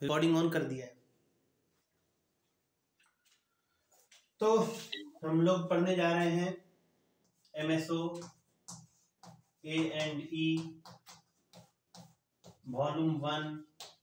Recording on कर दिया है। तो हम लोग पढ़ने जा रहे हैं MSO A&E वॉल्यूम 1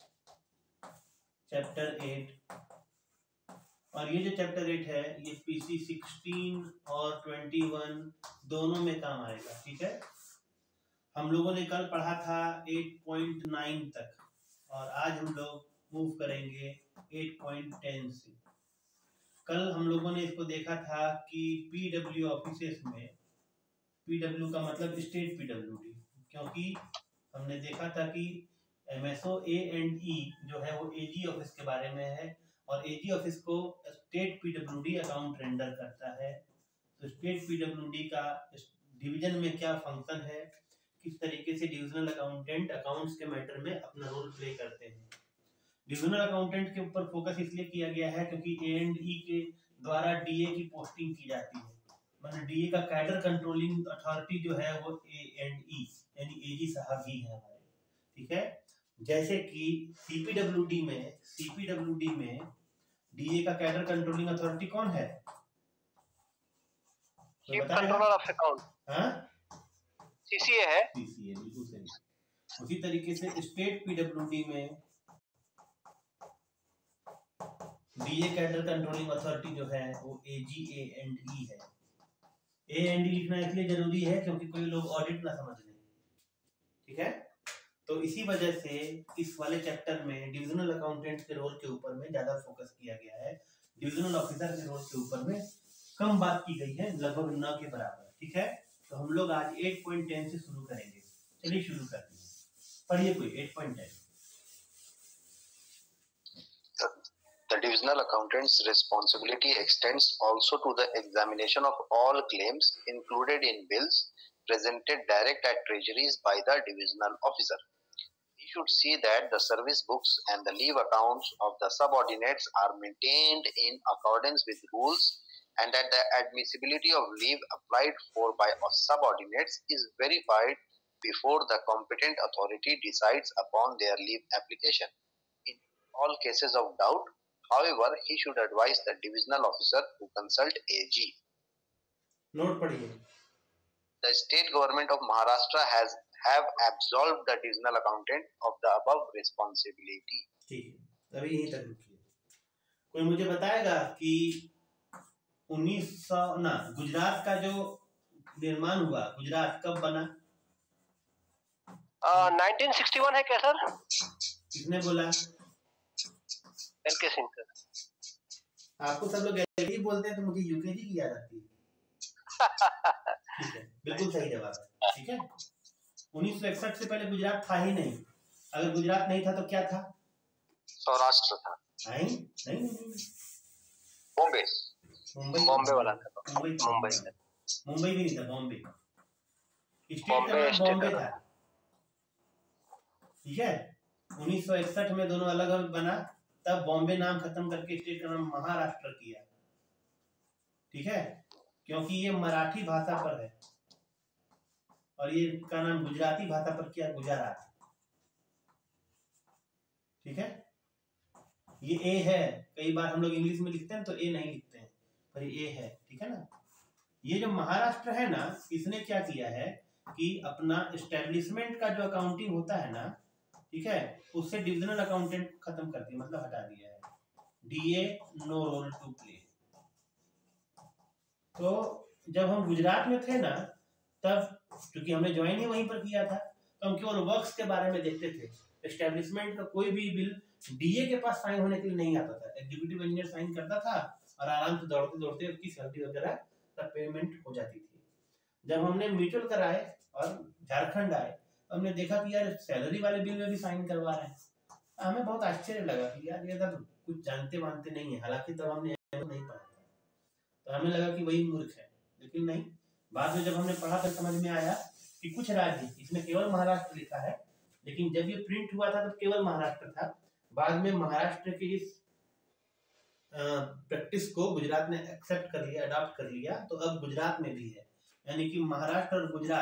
चैप्टर 8। और ये जो चैप्टर 8 है ये PC 16 और 21 दोनों में काम आएगा। ठीक है, हम लोगों ने कल पढ़ा था 8.9 तक और आज हम लोग मूव करेंगे 8.10 से। कल हम लोगों ने इसको देखा था कि PW ऑफिसेस में, PW का मतलब स्टेट PWD, क्योंकि हमने देखा था कि MSO A&E जो है वो AG ऑफिस के बारे में है और AG ऑफिस को स्टेट PWD अकाउंट रेंडर करता है। तो स्टेट PWD का डिवीजन में क्या फंक्शन है, किस तरीके से डिविजनल अकाउंटेंट अकाउंट्स के मैटर में अपना रोल प्ले करते हैं। डिविजनल अकाउंटेंट के ऊपर फोकस इसलिए किया गया है क्योंकि A&E के द्वारा DA की पोस्टिंग की जाती है। मतलब DA का कैडर कंट्रोलिंग अथॉरिटी जो है वो A&E यानी AG साहब ही है हमारे। ठीक है, जैसे कि CPWD में DA का कैडर कंट्रोलिंग अथॉरिटी कौन है? Chief controller of account. हाँ, CCA है। CCA बिल्कुल सही। उसी तरीके से स्टेट PWD में DA कैडर कंट्रोलिंग अथॉरिटी जो है वो AG A&E है। A&E लिखना इसलिए जरूरी है क्योंकि कोई लोग ऑडिट ना समझ लें। ठीक है, तो इसी वजह से इस वाले चैप्टर में डिविजनल अकाउंटेंट के रोल के ऊपर में ज्यादा फोकस किया गया है। डिविजनल ऑफिसर के रोल के ऊपर में कम बात की गई है, लगभग 9 के बराबर। ठीक है, तो हम लोग आज 8.10 से शुरू करेंगे। चलिए शुरू करते हैं, पढ़िए कोई 8.10। The divisional accountant's responsibility extends also to the examination of all claims included in bills presented direct at treasuries by the divisional officer. He should see that the service books and the leave accounts of the subordinates are maintained in accordance with rules and that the admissibility of leave applied for by subordinates is verified before the competent authority decides upon their leave application. In all cases of doubt, however, he should advise the divisional officer to consult AG. Note पढ़िए। The state government of Maharashtra have absolved the divisional accountant of the above responsibility. ठीक है, अभी यहीं तक रुकिए। कोई मुझे बताएगा कि 1900 ना गुजरात का जो निर्माण हुआ, गुजरात कब बना? 1961 है क्या सर? किसने बोला? LK Singh sir. आपको सब लोग LK बोलते हैं तो मुझे UKG की याद आती है। ठीक है, बिल्कुल सही जवाब है। ठीक है, 1961 से पहले गुजरात था ही नहीं। अगर गुजरात नहीं था तो क्या था? सौराष्ट्र था। नहीं, बॉम्बे वाला था। मुंबई भी नहीं था, बॉम्बे स्टेट का नाम बॉम्बे था। ठीक है, 1961 में दोनों अलग अलग बना, तब बॉम्बे नाम खत्म करके स्टेट का नाम महाराष्ट्र किया। ठीक है, क्योंकि ये मराठी भाषा पर है और ये का नाम गुजराती भाषा पर किया, गुजरात। ठीक है, ये ए है। कई बार हम लोग इंग्लिश में लिखते हैं तो ए नहीं लिखते हैं, पर ये ए है। ठीक है ना, ये जो महाराष्ट्र है ना, इसने क्या किया है कि अपना एस्टेब्लिशमेंट का जो अकाउंटिंग होता है ना, ठीक है, उससे डिविजनल अकाउंटेंट खत्म कर दिया, मतलब हटा दिया है। DA no role to play. तो जब हम गुजरात में थे ना, तब क्योंकि हमने ज्वाइन ही वहीं पर किया था, तो हम केवल वर्क्स के बारे में देखते थे। एस्टेब्लिशमेंट का कोई भी बिल DA के पास साइन होने के लिए नहीं आता था। एग्जीक्यूटिव इंजीनियर साइन करता था और आराम से दौड़ते दौड़ते उसकी सैलरी वगैरह तब पेमेंट हो जाती थी। जब हमने म्यूचुअल कराए और झारखंड आए, तो हमने देखा कि यार सैलरी वाले बिल में भी साइन करवा रहे हैं। हमें बहुत आश्चर्य लगा कि यार ये तो कुछ जानते मानते नहीं है। हालांकि तब हमने नहीं पढ़ा था, तो हमें लगा कि वही मूर्ख है, लेकिन नहीं। बाद में जब हमने पढ़ा तो समझ में आया कि कुछ राज्य, इसमें केवल महाराष्ट्र लिखा है, लेकिन जब ये प्रिंट हुआ था तब केवल महाराष्ट्र था। बाद में महाराष्ट्र के इस प्रैक्टिस को गुजरात ने एक्सेप्ट कर लिया, अडॉप्ट कर लिया, तो अब गुजरात में भी है। यानी कि महाराष्ट्र और गुजरात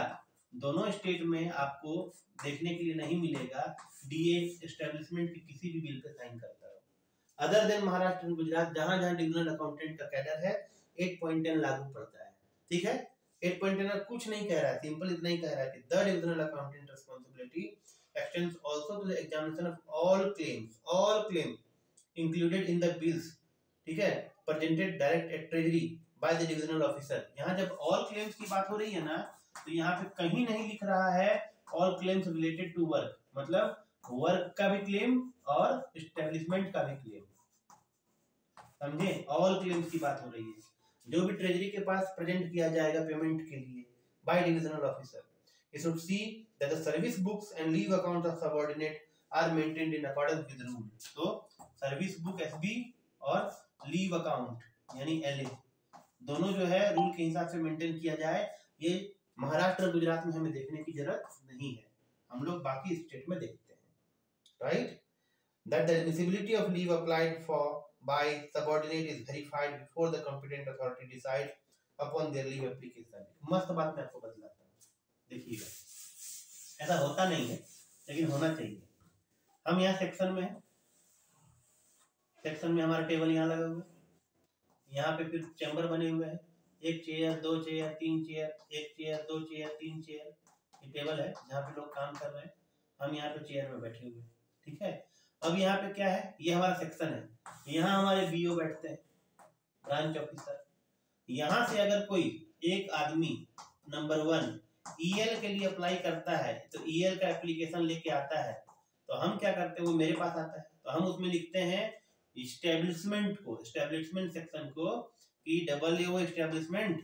दोनों स्टेट में आपको देखने के लिए नहीं मिलेगा डीए एस्टेब्लिशमेंट की किसी भी बिल पे साइन करता हो। Other than Maharashtra and Gujarat, जहां जहां डिविजनल अकाउंटेंट का कैडर है 8.10 लागू पड़ता है। ठीक है, 8.10 कुछ नहीं कह रहा है, सिंपल इतना ही कह रहा है कि the divisional accountant responsibility extends also to the examination of all claims included in the bills, ठीक है, presented direct at treasury by the divisional officer। यहाँ जब all claims की बात हो रही है ना, तो यहाँ पे कहीं नहीं लिख रहा है all claims related to work, मतलब वर्क का भी क्लेम और एस्टेब्लिशमेंट का भी क्लेम, समझे? ऑल क्लेम्स की बात हो रही है जो भी ट्रेजरी के पास प्रेजेंट किया जाएगा पेमेंट के लिए by divisional officer. He should see that the service books and leave accounts of subordinate are maintained in accordance with rule। तो सर्विस बुक एसबी और लीव अकाउंट यानी एलए दोनों जो है रूल के हिसाब से मेंटेन किया जाए। ये महाराष्ट्र गुजरात में हमें देखने की जरूरत नहीं है, हम लोग बाकी स्टेट में देखते हैं, right. That the admissibility of leave applied for by subordinate is verified before the competent authority decides upon their leave application। मस्त बात मैं आपको बतलाता हूँ, देखिएगा, ऐसा होता नहीं है लेकिन होना चाहिए। हम यहाँ सेक्शन में हैं, सेक्शन में हमारा टेबल यहाँ लगा हुआ है, यहाँ पे फिर चैम्बर बने हुए हैं, एक चेयर, दो चेयर, तीन चेयर, एक चेयर, दो चेयर, तीन चेयर, ये टेबल है जहाँ पे लोग काम कर रहे हैं, हम यहाँ पे चेयर में बैठे हुए हैं। ठीक है, अब यहाँ पे क्या है, ये हमारा सेक्शन है, यहाँ हमारे बीओ बैठते हैं, ब्रांच ऑफिसर। यहाँ से अगर कोई एक आदमी नंबर 1 ईएल के लिए अप्लाई करता है, तो ईएल का एप्लीकेशन लेके आता है, तो हम क्या करते हैं, वो मेरे पास आता है, तो हम उसमें लिखते हैं इस्टेब्लिशमेंट को, इस्टेब्लिशमेंट सेक्शन को कि W establishment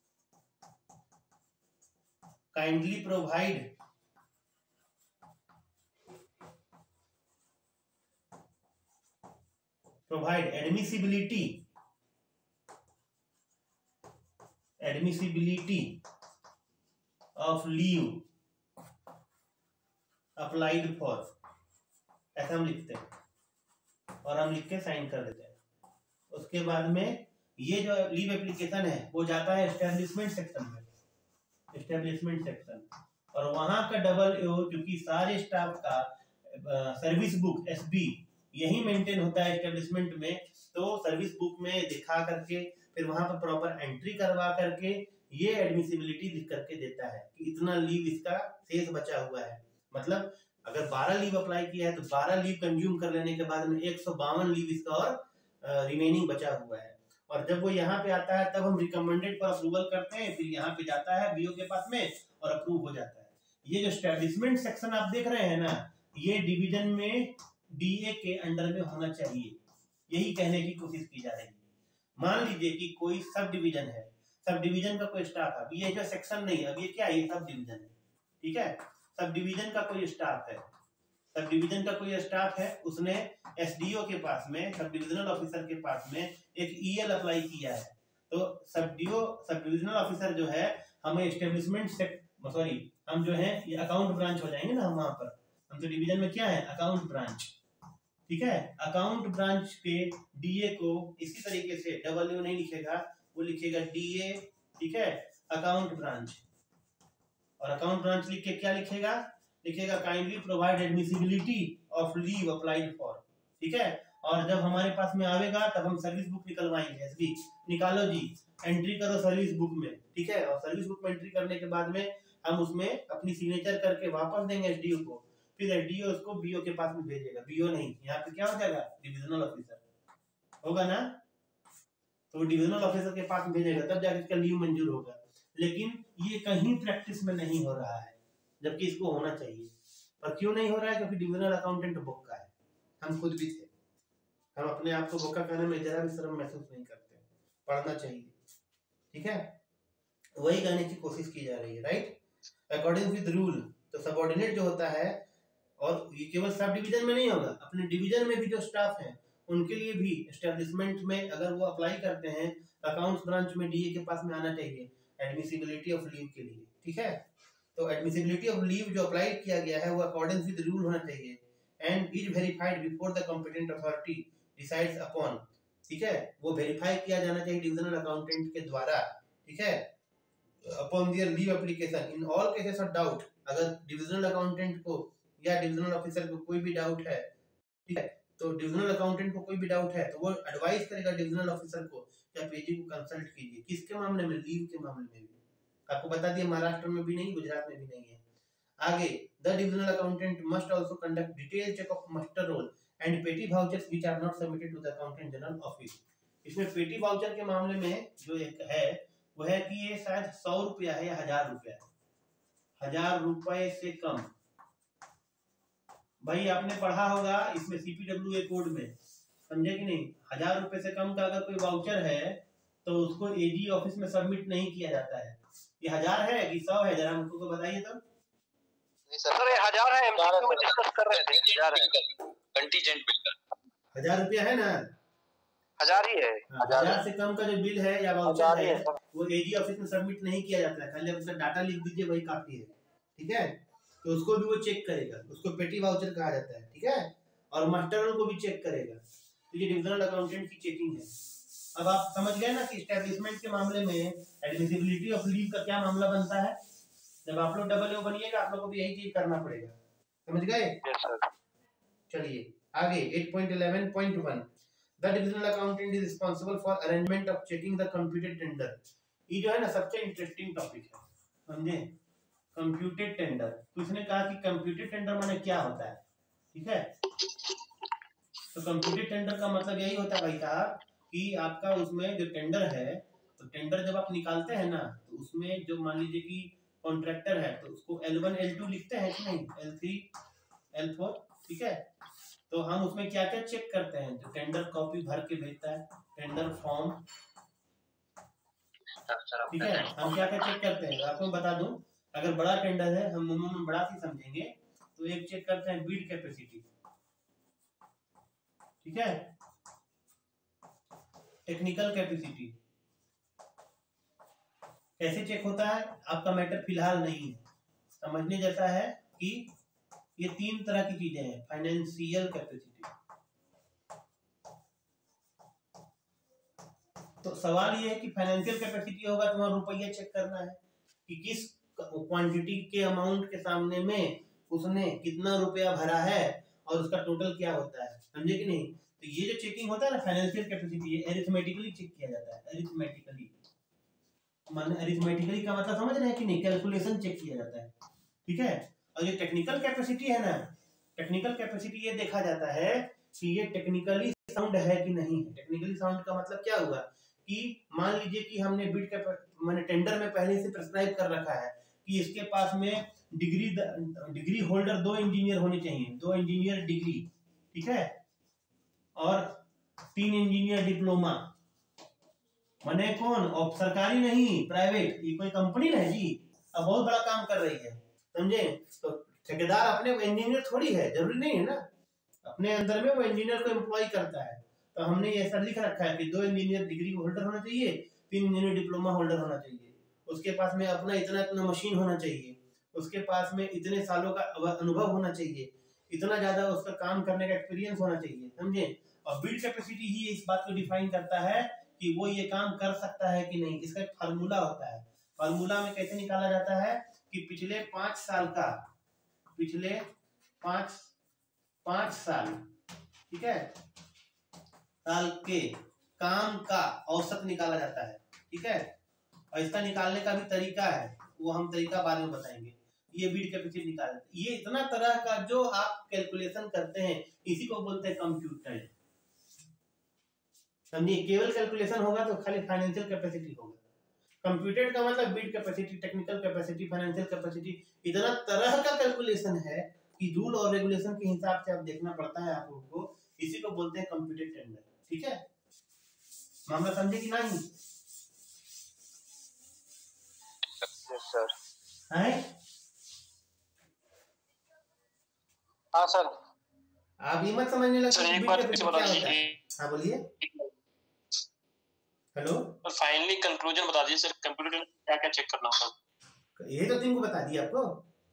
kindly provide admissibility of leave applied for, ऐसा हम लिखते हैं और हम लिख के साइन कर देते हैं। उसके बाद में ये जो लीव एप्लीकेशन है वो जाता है एस्टेब्लिशमेंट सेक्शन में, एस्टेब्लिशमेंट सेक्शन, और वहां का डब्ल्यू, क्योंकि सारे स्टाफ का सर्विस बुक एसबी यही मेंटेन होता है एस्टेब्लिशमेंट में, तो सर्विस बुक में दिखा करके फिर वहां पर प्रॉपर एंट्री करवा करके ये एडमिसिबिलिटी लिख करके देता है कि इतना लीव इसका शेष बचा हुआ है। मतलब अगर 12 लीव अप्लाई किया है तो 12 लीव कंज्यूम कर लेने के बाद में 152 लीव इसका और रिमेनिंग बचा हुआ है। और जब वो यहाँ पे आता है तब हम रिकमेंडेड पर अप्रूवल करते हैं, फिर यहाँ पे जाता है बीओ के पास में और अप्रूव हो जाता है। ये जो एस्टेब्लिशमेंट सेक्शन आप देख रहे हैं ना, ये डिवीजन में डीए के अंडर में होना चाहिए, यही कहने की कोशिश की जा रही है। मान लीजिए कि कोई सब डिवीजन है, सब डिवीजन का कोई स्टाफ है, अब ये जो सेक्शन नहीं है, अब ये क्या है, ये सब डिवीजन है, ठीक है, सब डिवीजन का कोई स्टाफ है, सब डिवीजन का कोई स्टाफ है, उसने एसडीओ के पास में, सब डिविजनल ऑफिसर के पास में एक ईएल अप्लाई किया है, तो सब डिविजनल ऑफिसर जो है हमें एस्टेब्लिशमेंट हम जो है ये अकाउंट ब्रांच हो जाएंगे ना, हम वहां पर, हम तो डिवीजन में क्या है, अकाउंट ब्रांच, ठीक है, अकाउंट ब्रांच के डीए को इसी तरीके से डब्ल्यू नहीं लिखेगा, वो लिखेगा डीए, ठीक है, अकाउंट ब्रांच, और अकाउंट ब्रांच लिख के क्या लिखेगा, kindly provide admissibility of leave applied for, ठीक है, और जब हमारे पास में आवेगा तब हम सर्विस बुक निकलवाएंगे, एसबी निकालो जी, एंट्री करो सर्विस बुक में, ठीक है, और सर्विस बुक में एंट्री करने के बाद में हम उसमें अपनी सिग्नेचर करके वापस देंगे एसडीओ को, फिर एसडीओ उसको बीओ के पास में भेजेगा, बीओ नहीं, यहाँ पे क्या हो जाएगा, डिविजनल ऑफिसर होगा ना, तो डिविजनल ऑफिसर के पास भेजेगा, तब जाकर इसका लीव मंजूर होगा। लेकिन ये कहीं प्रैक्टिस में नहीं हो रहा है, जबकि इसको होना चाहिए। पर क्यों नहीं हो रहा है, क्योंकि डिविजनल अकाउंटेंट बोका है, हम खुद भी थे, हम अपने आप को बोका कहने में जरा भी शर्म महसूस नहीं करते, पढ़ना चाहिए, ठीक है, वही कहने की कोशिश की जा रही है, राइट। अकॉर्डिंग विद रूल, तो सबऑर्डिनेट जो होता है, और ये केवल सब डिवीजन में नहीं होगा, अपने डिवीजन में भी जो स्टाफ है उनके लिए भी एस्टेब्लिशमेंट में अगर वो अप्लाई करते हैं, अकाउंट्स ब्रांच में डीए के पास में आना चाहिए एडमिसिबिलिटी ऑफ लीव के लिए, ठीक है, तो एडमिसिबिलिटी ऑफ लीव जो अप्लाई किया गया है वो अकॉर्डिंग विद रूल होना चाहिए, and is verified before the competent authority decides upon, ठीक है, वो वेरीफाई किया जाना चाहिए डिविजनल अकाउंटेंट के द्वारा, ठीक है, upon their leave application in all cases of doubt. अगर डिविजनल अकाउंटेंट को या डिविजनल ऑफिसर को कोई भी डाउट है, ठीक है, तो डिविजनल अकाउंटेंट को कोई भी डाउट है तो वो एडवाइस करेगा डिविजनल ऑफिसर को कि आप एजी को कंसल्ट कीजिए। किसके मामले में? लीव के मामले में भी। आपको बता दिया महाराष्ट्र में भी नहीं, गुजरात में भी नहीं है। आगे, the divisional accountant must also conduct detail check of muster roll and petty vouchers which are not submitted to the accountant general office. इसमें पेटी वाउचर के मामले में जो एक है वो है कि ये शायद 100 रुपया है या 1000 रुपया है, 1000 रुपए से कम। भाई आपने पढ़ा होगा इसमें सीपीडब्ल्यूए कोड में, समझे कि नहीं? 1000 रुपए से कम का अगर कोई वाउचर है तो उसको एजी ऑफिस में सबमिट नहीं किया जाता है। ये 1000 है कि 100 है, जरा हमको तो बताइए तब। सर ये 1000 है, एमसीक्यू में डिस्कस कर रहे थे। 1000 है, कंटीजेंट बिल का 1000 रुपया है ना, 1000 ही है। 1000 से कम का जो बिल है या वाउचर है वो एजी ऑफिस में सबमिट नहीं किया जाता है, खाली उसका डाटा लिख दीजिए वही काफी है, ठीक है। तो उसको भी वो चेक करेगा, उसको पेटी वाउचर कहा जाता है, ठीक है। और मास्टर रोल को भी चेक करेगा। तो ये डिविजनल अकाउंटेंट की चेकिंग है। अब आप समझ गए ना कि एस्टैब्लिशमेंट के मामले में एडमिसिबिलिटी ऑफ लीव का क्या मामला बनता है। जब आप लोग डबल ओ बनिएगा आप लोग को भी यही चीज करना पड़ेगा, समझ गए? चलिए आगे 8.11.1 the divisional accountant is responsible for arrangement of checking the computed tender. ये जो है ना सबसे इंटरेस्टिंग टॉपिक है, समझे? Computed tender. तो इसने कहा कि कंप्यूटेड टेंडर माने क्या होता है, ठीक है। तो कंप्यूटेड टेंडर का मतलब यही होता है भाई साहब कि आपका उसमें जो टेंडर है, तो टेंडर जब आप निकालते हैं ना तो उसमें जो मान लीजिए कि कॉन्ट्रैक्टर है तो उसको L1 L2 लिखते हैं कि नहीं, L3 L4, ठीक है। तो हम उसमें क्या क्या चेक करते हैं? जो टेंडर कॉपी भर के भेजता है, टेंडर फॉर्म, ठीक है। हम क्या क्या चेक करते हैं आपको बता दूं। अगर बड़ा टेंडर है, हम उन्होंने बड़ा सी समझेंगे, तो एक चेक करते हैं बिड कैपेसिटी, ठीक है। टेक्निकल कैपेसिटी कैसे चेक होता है? आपका मैटर फिलहाल नहीं है, समझने जैसा है कि ये 3 तरह की चीजें हैं। फाइनेंशियल कैपेसिटी, तो सवाल ये है कि फाइनेंशियल कैपेसिटी होगा तो वहां रुपया चेक करना है कि किस क्वांटिटी के अमाउंट के सामने में उसने कितना रुपया भरा है और उसका टोटल क्या होता है, समझे कि नहीं? तो ये जो चेकिंग होता है ना फाइनेंशियल कैपेसिटी, ये अरिथमेटिकली चेक किया जाता है। अरिथमेटिकली माने अरिथमेटिकली का मतलब समझ रहे हैं कि नहीं? कैलकुलेशन चेक किया जाता है, ठीक है। और ये टेक्निकल कैपेसिटी है ना, टेक्निकल कैपेसिटी ये देखा जाता है कि ये टेक्निकली साउंड है कि नहीं है। टेक्निकली साउंड का मतलब क्या हुआ कि मान लीजिए कि हमने बिड के माने टेंडर में पहले से प्रिस्क्राइब कर रखा है कि इसके पास में डिग्री होल्डर 2 इंजीनियर होने चाहिए, 2 इंजीनियर डिग्री, ठीक है, और 3 इंजीनियर डिप्लोमा। माने कौन? और सरकारी नहीं, प्राइवेट, ये कोई कंपनी नहीं जी, अब बहुत बड़ा काम कर रही है, समझे? तो ठेकेदार अपने इंजीनियर थोड़ी है, जरूरी नहीं है ना, अपने अंदर में वो इंजीनियर को एम्प्लॉय करता है। तो हमने ये ऐसा लिख रखा है कि 2 इंजीनियर डिग्री होल्डर होना चाहिए, 3 इंजीनियर डिप्लोमा होल्डर होना चाहिए, उसके पास में अपना इतना मशीन होना चाहिए, उसके पास में इतने सालों का अनुभव होना चाहिए, इतना ज्यादा उसका काम करने का एक्सपीरियंस होना चाहिए, समझे? और बिड कैपेसिटी ही इस बात को डिफाइन करता है कि वो ये काम कर सकता है कि नहीं। इसका एक फार्मूला होता है। फार्मूला में कैसे निकाला जाता है कि पिछले 5 साल का, पिछले 5 साल, ठीक है, साल के काम का औसत निकाला जाता है, ठीक है। और इसका निकालने का भी तरीका है, वो हम तरीका बाद में बताएंगे। ये बिड कैपेसिटी निकालते, ये इतना तरह का जो आप कैलकुलेशन करते हैं इसी को बोलते हैं कंप्यूटर, समझिए। केवल कैलकुलेशन होगा तो खाली फाइनेंशियल कैपेसिटी होगा। कंप्यूटेड का मतलब bid capacity, technical capacity, financial capacity, इतना तरह का कैलकुलेशन है कि रूल और रेगुलेशन के हिसाब से आप देखना पड़ता है आप लोगों को, इसी को बोलते हैं कंप्यूटेड टेंडर, ठीक है। मामला समझे कि नहीं? Yes sir. है? हाँ सर। आप ये मत समझने लगे सर एक बार फिर से बता दीजिए। हाँ बोलिए। हेलो, तो फाइनली कंक्लूजन बता दीजिए सर, कंप्यूटर क्या क्या चेक करना होगा? ये तो 3 को बता दिया आपको,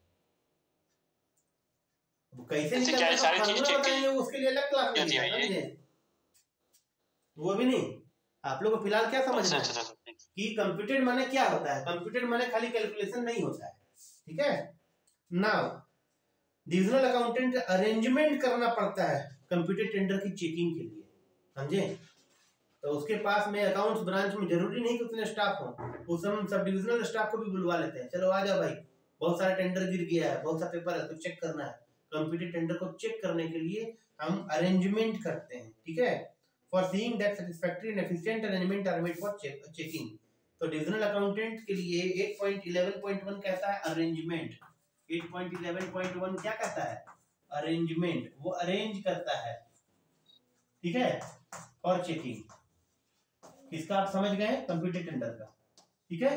कैसे इससे क्या सारी चीजें चेक बताएंगे उसके लिए अलग क्लास में, वो भी नहीं। आप लोग को फिलहाल क्या समझना अच्छा, है कि कंप्यूटेड माने क्या होता है। कंप्यूटेड माने खाली कैलकुलेशन नहीं होता है, ठीक है। नाउ डिविजनल अकाउंटेंट अरेंजमेंट करना पड़ता है कंप्यूटेड टेंडर की चेकिंग के लिए, समझे। तो उसके पास में अकाउंट्स ब्रांच में जरूरी नहीं कि उतने स्टाफ हो, उस हम सब डिविजनल स्टाफ को भी बुलवा लेते हैं। चलो आ जाओ भाई, बहुत सारा टेंडर गिर गया है, बहुत सा पेपर है तो चेक करना है। कंप्यूटेड टेंडर को चेक करने के लिए हम अरेंजमेंट करते हैं, ठीक है। For seeing that satisfactory and efficient arrangement are made for checking. तो डिविजनल अकाउंटेंट के लिए 8.11.1 कहता है अरेंजमेंट। 8.11.1 क्या कहता है? अरेंजमेंट। वो अरेंज करता है, ठीक है, फॉर चेकिंग। इसका आप समझ गए कंप्यूटेड टेंडर का, ठीक है।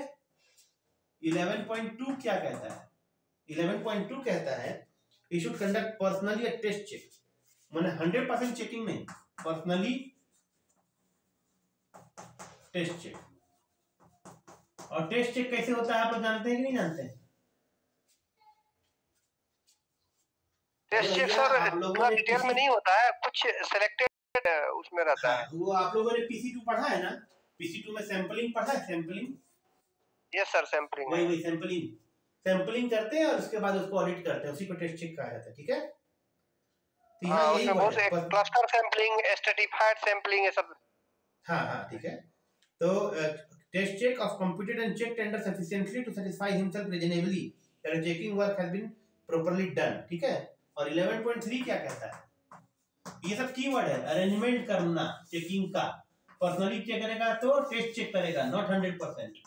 11.2 क्या कहता है? 11.2 कहता है he should conduct personally a test check, माने 100% चेकिंग नहीं, पर्सनली टेस्ट चेक। और टेस्ट चेक कैसे होता है आप लोग जानते हैं कि नहीं जानते हैं? टेस्ट चेक सर इतना डिटेल में नहीं होता है, कुछ सिलेक्टेड उसमें रहता है। वो आप लोगों ने PC2 पढ़ा है ना? PC2 में सैंपलिंग पढ़ा है, सैंपलिंग। Yes sir, sampling. वही सैंपलिंग करते हैं और उसके बाद उसको ऑडिट करते हैं, उसी को टेस्ट चेक कहा जाता है, ठीक है। तो हाँ, उसमें बहुत से क्लस्टर सैंपलिंग, स्ट्रैटिफाइड सैंपलिंग, ये सब। हाँ, ठीक है। तो test check of computed and check tender sufficiently to satisfy himself reasonably that checking work has been properly done, ठीक है। और 11.3 क्या कहता है? ये सब कीवर्ड है। अरेंजमेंट करना चेकिंग का, पर्सनली चेक करेगा तो टेस्ट चेक करेगा, नॉट 100%,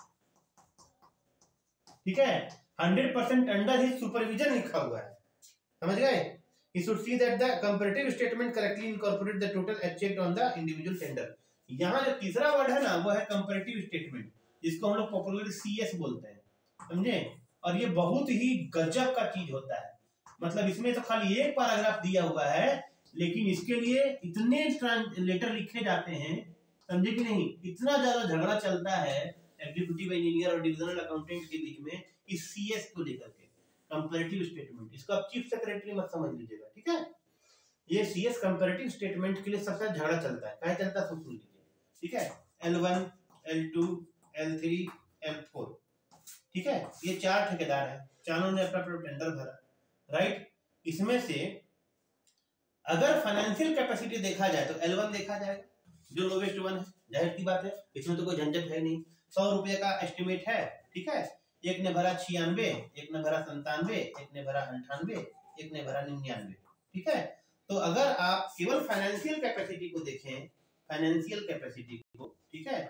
ठीक है। 100% अंडर ही सुपरविजन लिखा हुआ है, समझ गए। He should see that the comparative statement correctly incorporate the total as checked on the individual tender। यहाँ जो तीसरा वर्ड है ना, वो है कंपैरेटिव स्टेटमेंट, जिसको हम लोग पॉपुलरली CS बोलते हैं, समझे। और ये बहुत ही गजब का चीज होता है। मतलब इसमें तो खाली एक पैराग्राफ दिया हुआ है, लेकिन इसके लिए इतने लेटर लिखे जाते हैं, समझे कि नहीं। इतना ज्यादा झगड़ा चलता है एग्जीक्यूटिव इंजीनियर और डिविजनल अकाउंटेंट के बीच में इस CS को लेकर के, कंपैरेटिव स्टेटमेंट। इसको आप चीफ सेक्रेटरी मत समझ लीजिएगा, ठीक है। ये CS कंपैरेटिव स्टेटमेंट के लिए सबसे झगड़ा चलता है। क्या चलता है सुन लीजिए, ठीक है। L1, L2, L3, L4, ठीक है। ये 4 ठेकेदार हैं, चारों ने अपना टेंडर भरा, राइट। इसमें से अगर फाइनेंशियल कैपेसिटी देखा जाए तो L1 देखा जाएगा, जो लोवेस्ट वन है, जाहिर सी बात है, इसमें तो कोई झंझट है नहीं। 100 रुपये का एस्टिमेट है, ठीक है। एक ने भरा 96, एक ने भरा 97, एक ने भरा 98, एक ने भरा 99, ठीक है। तो अगर आप केवल फाइनेंशियल कैपेसिटी को देखें, फाइनेंशियल कैपेसिटी को, ठीक है,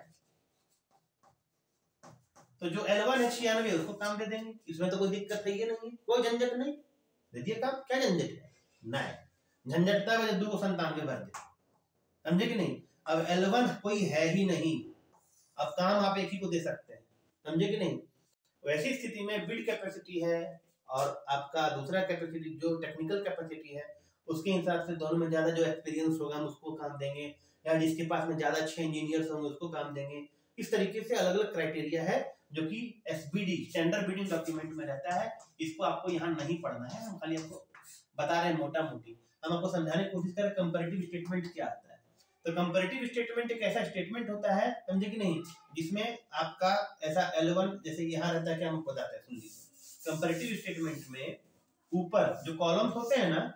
तो जो L1 है 96, उसको काम दे देंगे, इसमें तो कोई दिक्कत है ही नहीं, कोई झंझट नहीं, दे दिए काम। क्या झंझट है? नहीं, झंझटता है 297 भर दे, समझे कि नहीं। अब L1 कोई है ही नहीं, अब काम आप एक ही को दे सकते हैं, समझे कि नहीं। वैसी स्थिति में बिल्ड कैपेसिटी है और आपका दूसरा कैपेसिटी जो टेक्निकल कैपेसिटी है, उसके हिसाब से दोनों में ज्यादा जो एक्सपीरियंस होगा हम उसको काम देंगे, या जिसके पास में ज्यादा अच्छे इंजीनियर्स होंगे उसको काम देंगे। इस तरीके से अलग अलग क्राइटेरिया है जो कि SBD स्टैंडर्ड बिडिंग डॉक्यूमेंट में रहता है। इसको आपको यहाँ नहीं पढ़ना है, हम खाली आपको बता रहे हैं मोटा मोटी, हम आपको समझाने की कोशिश करें कंपैरेटिव स्टेटमेंट क्या आता है। तो कंपैरेटिव स्टेटमेंट एक ऐसा स्टेटमेंट होता है, समझे कि नहीं, जिसमें आपका ऐसा L1 जैसे यहाँ रहता है, क्या हम बताते हैं, सुन लीजिए। कंपैरेटिव स्टेटमेंट में ऊपर जो कॉलम्स होते हैं ना,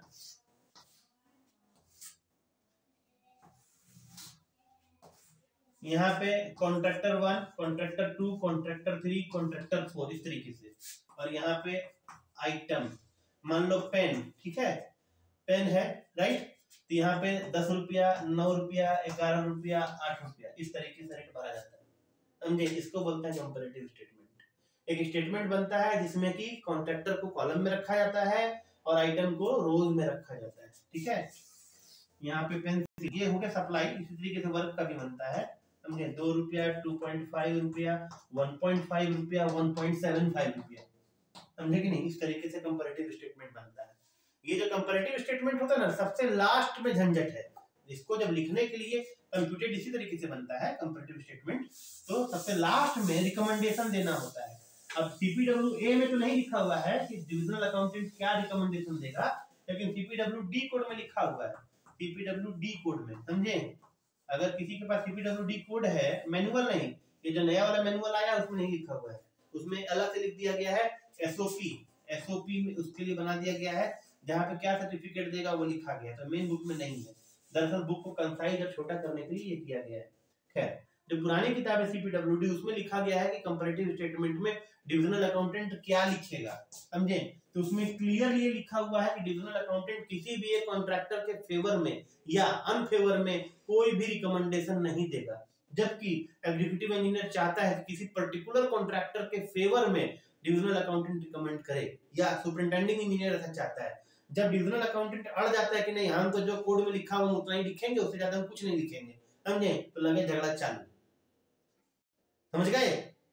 यहाँ पे कॉन्ट्रैक्टर 1, कॉन्ट्रैक्टर 2, कॉन्ट्रैक्टर 3, कॉन्ट्रैक्टर 4, इस तरीके से। और यहाँ पे आइटम, मान लो पेन, ठीक है, पेन है, राइट। तो यहाँ पे 10 रुपया, 9 रुपया, 11 रुपया, 8 रुपया, इस तरीके से रेट भरा जाता है, समझे। इसको बोलते हैं कंपैरेटिव स्टेटमेंट। एक स्टेटमेंट बनता है जिसमें कि कॉन्ट्रैक्टर को कॉलम में रखा जाता है और आइटम को रोज में रखा जाता है, ठीक है। यहाँ पे पेंसिल, ये हो गया सप्लाई। इसी तरीके से वर्क का भी बनता है, समझे। 2 रुपया, 2.5 रुपया, 1.5 रुपया, 1.75 रुपया, समझे कि नहीं। इस तरीके से कंपैरेटिव स्टेटमेंट बनता है। ये जो कंपैरेटिव स्टेटमेंट होता है ना, सबसे लास्ट में झंझट है। इसको जब लिखने के लिए कंप्यूटेड इसी तरीके से बनता है कंपैरेटिव स्टेटमेंट, तो सबसे लास्ट में रिकमेंडेशन देना होता है। अब CPWA में तो नहीं लिखा हुआ है कि डिविजनल अकाउंटेंट क्या रिकमेंडेशन देगा, लेकिन CPWD कोड में लिखा हुआ है, CPWD कोड में, समझे। अगर किसी के पास CPWD कोड है, मैनुअल नहीं, ये जो नया वाला मैनुअल आया उसमें नहीं लिखा हुआ है, उसमें अलग से लिख दिया गया है SOP में उसके लिए बना दिया गया है, जहाँ पे क्या सर्टिफिकेट देगा वो लिखा गया है, तो मेन बुक में नहीं है। दरअसल बुक को कंसाइज और छोटा करने के लिए ये किया गया है। खैर, जो पुरानी किताब है CPWD उसमें लिखा गया है कि कंपैरेटिव स्टेटमेंट में डिविजनल अकाउंटेंट क्या लिखेगा, समझे? तो उसमें क्लियरली ये लिखा हुआ है कि डिविजनल अकाउंटेंट किसी भी एक कॉन्ट्रैक्टर के फेवर में या अनफेवर में कोई भी रिकमेंडेशन नहीं देगा, जबकि एग्जीक्यूटिव इंजीनियर चाहता है कि किसी पर्टिकुलर कॉन्ट्रैक्टर के फेवर में डिविजनल अकाउंटेंट रिकमेंड करे, या सुपरिटेंडिंग इंजीनियर ऐसा चाहता है। जब डिविजनल अकाउंटेंट अड़ जाता है कि नहीं हम तो जो कोड में लिखा हुआ उतना ही लिखेंगे, उससे ज्यादा हम कुछ नहीं लिखेंगे, समझे, तो लगे झगड़ा चालू। समझ गए?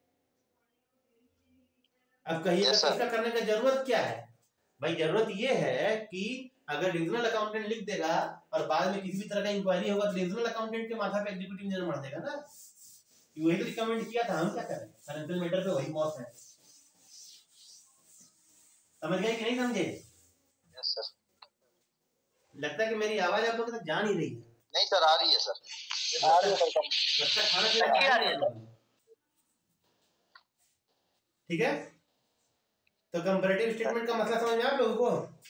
अब कहिए इसका करने का जरूरत क्या है? भाई जरूरत ये है कि अगर डिविजनल अकाउंटेंट लिख देगा और बाद में किसी भी तरह का इंक्वायरी होगा तो डिविजनल अकाउंटेंट के माथा पे एग्जीक्यूटिव इंजीनियर मार देगा ना, वही तो रिकमेंड किया था, हम क्या करें, फाइनेंशियल मैटर पे वही बॉस है। समझ गए कि नहीं समझे? Yes sir. लगता है कि मेरी आवाज आप लोगों तक जा नहीं रही है। नहीं सर, आ रही है सर, आ रही है सर। लगता है खाना पीना आ रही है। ठीक है, तो कंपैरेटिव स्टेटमेंट का मतलब समझ में आप लोगों को?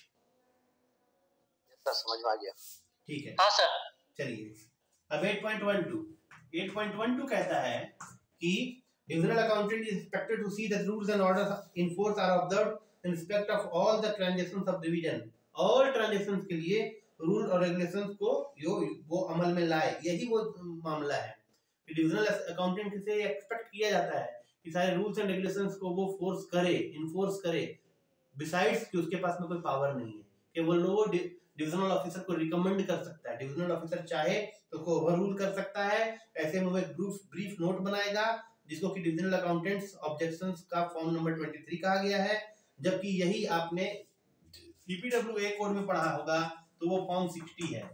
सर समझ में आ गया। ठीक है, हाँ सर। चलिए अब 8.12 कहता है कि divisional accountant is expected to see that rules and orders in force are observed in respect of all the transactions of division. All transactions के लिए रूल और रेगुलेशंस को वो अमल में लाए, यही वो मामला है कि डिविजनल अकाउंटेंट से एक्सपेक्ट किया जाता है कि सारे रूल्स एंड रेगुलेशंस को वो फोर्स करे, इन्फोर्स करे, बिसाइड्स कि उसके पास में कोई पावर नहीं है कि वो लोग डिविजनल ऑफिसर को रिकमेंड कर सकता है। डिविजनल ऑफिसर चाहे तो उसको ओवररूल कर सकता है। ऐसे में वो एक ब्रीफ नोट बनाएगा जिसको कि डिविजनल अकाउंटेंट्स ऑब्जेक्शंस का फॉर्म नंबर 23 कहा गया है, जबकि यही आपने CPWA कोड में पढ़ा होगा तो वो फॉर्म 60 है।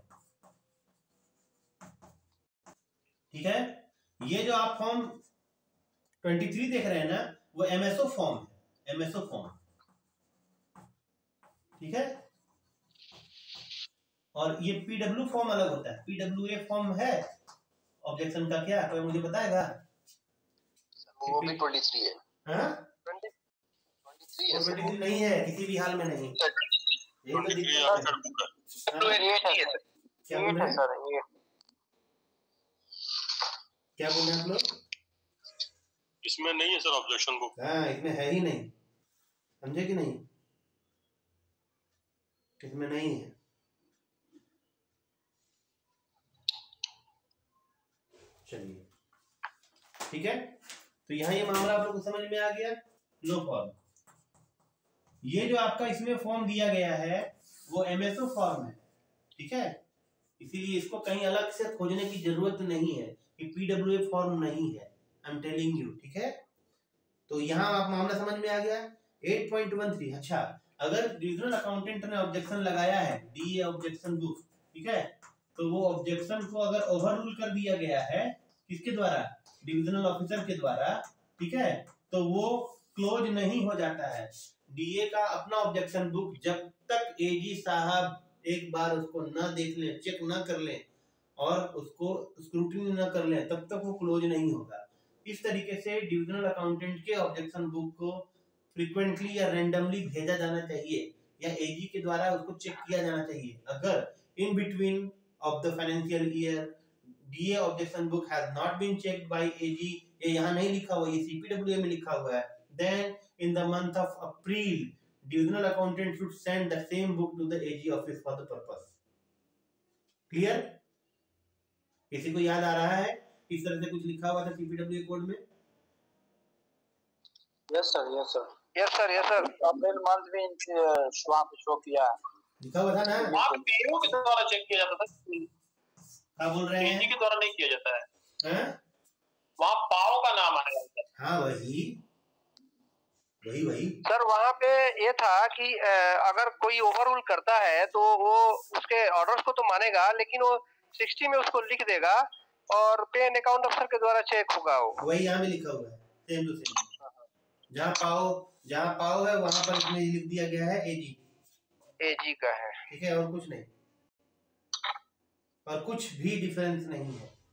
ठीक है, ये जो आप फॉर्म 23 देख रहे हैं ना वो MSO फॉर्म है, MSO फॉर्म। ठीक है, और ये PW फॉर्म अलग होता है। PWA फॉर्म है ऑब्जेक्शन का, क्या कोई मुझे बताएगा? वो भी 23 है। हाँ 23 है सर। 23 नहीं है, किसी भी हाल में नहीं। ये तो दिक्कत है। क्या बोल रहे हैं सर? क्या बोल रहे हैं आप लोग? इसमें नहीं है सर ऑब्जेक्शन बुक। हाँ इसमें है ही नहीं, समझे कि नहीं? इसमें नहीं है। चलिए ठीक है, तो यहाँ ये मामला आप लोग को समझ में आ गया। नो फॉर्म, ये जो आपका इसमें फॉर्म दिया गया है वो MSO फॉर्म है। ठीक है, इसीलिए इसको कहीं अलग से खोजने की जरूरत नहीं है कि PWA फॉर्म नहीं है, आई एम टेलिंग यू। ठीक है, तो यहाँ आप मामला समझ में आ गया। 8.13, अच्छा अगर डिविजनल अकाउंटेंट ने ऑब्जेक्शन लगाया है, DA ऑब्जेक्शन बुक, ठीक है, तो वो ऑब्जेक्शन को अगर ओवररूल कर दिया गया है किसके द्वारा? डिविजनल ऑफिसर के द्वारा, ठीक है, तो वो क्लोज नहीं हो जाता है। DA का अपना ऑब्जेक्शन बुक जब तक AG साहब एक बार उसको ना देख लें, चेक ना कर लें और उसको स्क्रूटिनी ना कर लें, तब तक वो क्लोज नहीं होगा। इस तरीके से डिविजनल अकाउंटेंट के ऑब्जेक्शन बुक को फ्रीक्वेंटली या रैंडमली भेजा जाना चाहिए या AG के द्वारा उसको चेक किया जाना चाहिए। अगर in between of the financial year DA objection book has not been checked by AG, ये यहाँ नहीं लिखा हुआ, ये CPWA में लिखा हुआ है, then in the month of April divisional accountant should send the same book to the AG office for the purpose. Clear? किसी को याद आ रहा है इस तरह से कुछ लिखा हुआ था CPWA कोड में? Yes sir, yes sir, yes sir, yes sir. April month में वहाँ पे शो किया लिखा हुआ था ना? वहाँ PO के द्वारा चेक किया जाता था, क्या बोल रहे हैं? AG के द्वारा नहीं किया जाता है। हैं? वहाँ पाओ का नाम आया है। हाँ वही सर वहाँ पे ये था कि अगर कोई ओवररूल करता है तो वो उसके ऑर्डर्स को तो मानेगा, लेकिन वो 60 में उसको लिख देगा और पे एंड अकाउंट अफसर के द्वारा चेक होगा। वो वही यहाँ में लिखा हुआ है, सेम टू सेम। जहाँ पाओ है वहाँ पर इसमें लिख दिया गया है AG का है। ठीक है, और कुछ नहीं, और कुछ भी डिफरेंस नहीं है।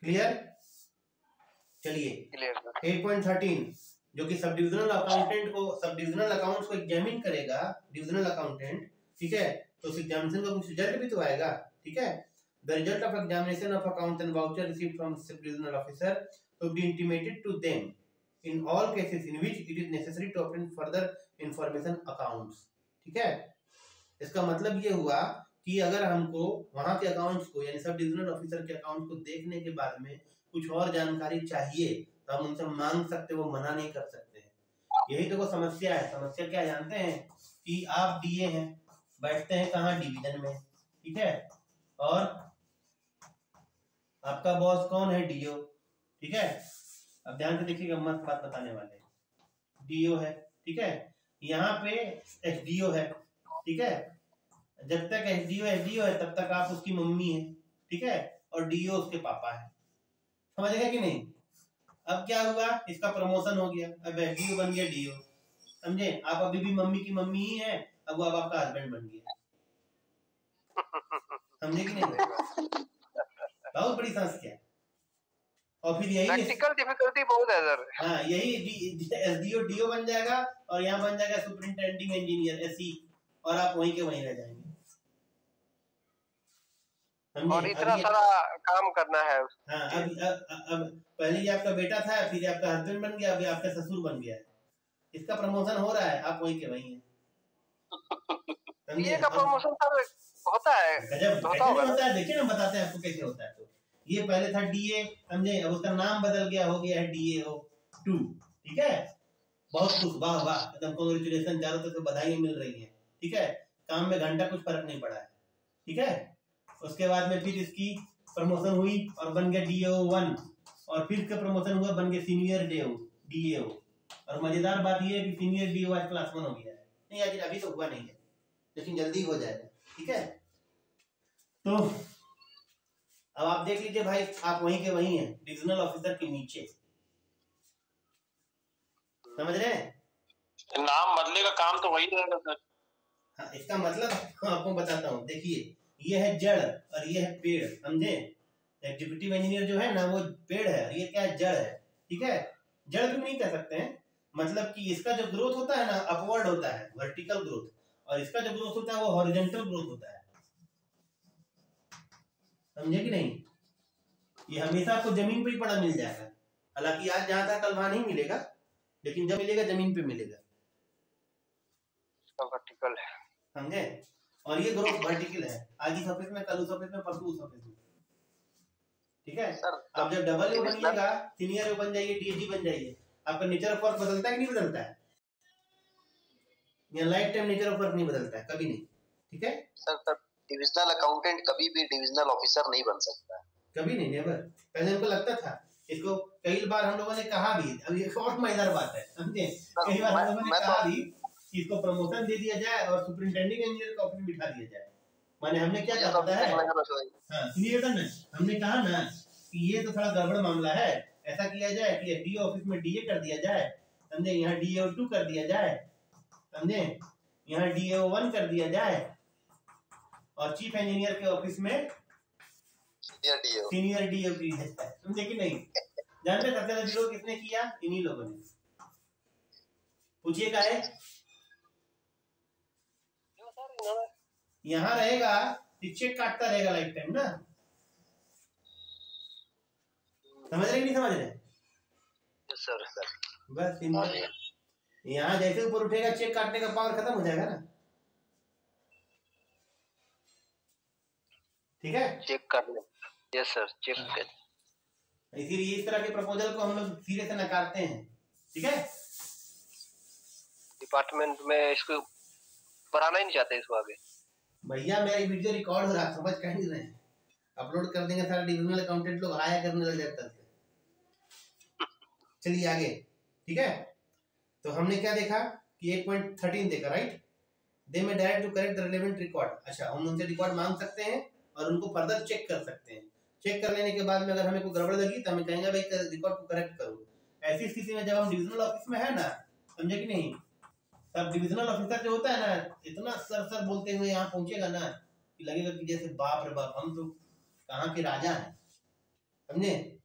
क्लियर? चलिए 8.13 जो कि सब डिविजनल अकाउंटेंट को, सब डिविजनल अकाउंट्स को एग्जामिन करेगा डिविजनल अकाउंटेंट, ठीक है? तो उस एग्जामिनेशन का कुछ रिजल्ट भी तो आएगा, ठीक है? The result of examination of accounts and voucher received from sub divisional officer to be intimated to them in all cases in which it is necessary to obtain further information accounts, ठीक है? इसका मतलब ये हुआ कि अगर हमको वहां के अकाउंट्स को यानी सब डिविजनल ऑफिसर के अकाउंट को देखने के बाद में कुछ और जानकारी चाहिए तो हम उनसे मांग सकते, वो मना नहीं कर सकते हैं। यही तो वो समस्या है। समस्या क्या जानते हैं कि आप डीए हैं, बैठते हैं कहाँ? डिवीजन में, ठीक है? और आपका बॉस कौन है? डीओ, ठीक है? अब ध्यान से देखिएगा, मस्त बात बताने वाले हैं। डीओ है, ठीक है? यहाँ पे एसडीओ है, ठीक है? जब तक एसडीओ है तब तक आप उसकी मम्मी है, ठीक है? और डीओ उसके पापा है। समझ गए कि नहीं? अब क्या हुआ, इसका प्रमोशन हो गया, अब एसडीओ बन गया डीओ, समझे? आप अभी भी मम्मी की मम्मी ही है, अब वो अब आपका हस्बैंड बन गया। समझे कि नहीं? बहुत बड़ी समस्या है। और फिर यही प्रैक्टिकल डिफिकल्टी बहुत है सर। हाँ, यही एसडीओ डीओ बन जाएगा और यहाँ बन जाएगा सुपरिंटेंडिंग इंजीनियर एसई, और आप वहीं के वहीं रह जाएंगे। और इतना सारा काम करना है। हाँ, अब पहले ये आपका बेटा था, फिर आपका हस्बैंड बन गया, अभी आपका ससुर बन गया है। इसका प्रमोशन हो रहा है, आप वहीं के वहीं हैं। ये का प्रमोशन सर होता है, गजब होता है। देखिए ना, बताते हैं आपको कैसे होता है। तो ये पहले था डीए, समझे? अब उसका नाम बदल गया, हो गया है DAO2, ठीक है? बहुत खुश, वाह वाह, एकदम कांग्रेचुलेशन, चारों तरफ से बधाई मिल रही है, ठीक है? काम में घंटा कुछ फर्क नहीं पड़ा है, ठीक है? उसके बाद में फिर इसकी प्रमोशन हुई और बन गया DAO1, और फिर इसका प्रमोशन हुआ, बन गया सीनियर DAO। और मजेदार बात यह है कि सीनियर DAO आज क्लास 1 हो गया है। नहीं, आज अभी तो हुआ नहीं है, लेकिन जल्दी हो जाएगा, ठीक है? तो अब आप देख लीजिए भाई, आप वहीं के वहीं हैं, डिविजनल ऑफिसर के नीचे। समझ रहे हैं? नाम बदले का काम तो वही रहेगा सर। हाँ, इसका मतलब आपको बताता हूँ। देखिए, ये है जड़ और ये है पेड़, समझे? एग्जीक्यूटिव इंजीनियर जो है ना, वो पेड़ है, और ये क्या है? जड़ है, ठीक है? जड़ भी नहीं कह सकते हैं, मतलब कि इसका जो ग्रोथ होता है ना, अपवर्ड होता है, वर्टिकल ग्रोथ, और इसका जो ग्रोथ होता है वो हॉरिजॉन्टल ग्रोथ होता है। समझे कि नहीं? ये हमेशा आपको जमीन पे ही पड़ा मिल जाएगा। हालांकि आज जहां था कल वहां नहीं मिलेगा, लेकिन जब मिलेगा जमीन पे मिलेगा। वर्टिकल है, समझे? और ये ग्रोथ वर्टिकल है, आज इस ऑफिस में, कल उस ऑफिस में, परसों उस ऑफिस में, ठीक है? अब जब डबल बनिएगा, सीनियर बन जाइए, डीएजी बन जाइए, आपका नेचर ऑफ वर्क बदलता है कि नहीं बदलता है? या life time nature of work नहीं बदलता है, कभी नहीं, ठीक है? सर डिविजनल अकाउंटेंट कभी भी डिविजनल ऑफिसर नहीं बन सकता है, कभी नहीं, नेवर। पहले हमको लगता था, इसको कई बार हम लोगों ने कहा भी, अब ये और मजेदार बात है, समझे? कई बार हम लोगों ने कहा भी कि इसको प्रमोशन दे दिया जाए और सुपरिंटेंडिंग इंजीनियर का ऑफिस में बिठा दिया जाए। माने हमने क्या कहा पता है? हाँ, सुनिएगा ना, हमने कहा ना कि ये तो थोड़ा गड़बड़ मामला है, ऐसा किया जाए कि डीओ ऑफिस में डीए कर दिया जाए, समझे? यहाँ DAO2 कर दिया जाए, समझे? यहाँ DAO1 कर दिया जाए, और चीफ इंजीनियर के ऑफिस में सीनियर डीओ की है, समझे कि नहीं? जानते सबसे ज्यादा विरोध किसने किया? इन्हीं लोगों ने। पूछिए का है? यहाँ रहेगा, चेक काटता रहेगा लाइफ टाइम ना। समझ रहे नहीं समझ रहे? सर बस यहाँ जैसे ऊपर उठेगा, चेक काटने का पावर खत्म हो जाएगा ना, ठीक है? चेक कर ले। यस सर, चेक कर। इसीलिए इस तरह के प्रपोजल को हम लोग धीरे से नकारते हैं, ठीक है? डिपार्टमेंट में इसको बढ़ाना ही नहीं चाहते इसको आगे। भैया मेरा वीडियो रिकॉर्ड हो रहा है, समझ कहीं नहीं रहे हैं, अपलोड कर देंगे, सारा डिविजनल अकाउंटेंट लोग आया करने लग जाता है। चलिए आगे, ठीक है? तो हमने क्या देखा कि 8.13 देखा, right? They may direct to correct the relevant record. अच्छा, हम उनसे रिकॉर्ड मांग सकते हैं और उनको फर्दर चेक कर सकते हैं। चेक कर लेने के बाद में अगर हमें कोई गड़बड़ लगी तो हमें कहेंगे भाई रिकॉर्ड को करेक्ट करो। ऐसी स्थिति में जब हम डिविजनल ऑफिस में है ना, समझे कि नहीं, तब डिविजनल ऑफिसर जो होता है ना, इतना सर बोलते हुए यहाँ पहुंचेगा ना कि लगेगा कि जैसे बाप रे बाप, हम तो कहाँ के राजा हैं, समझे?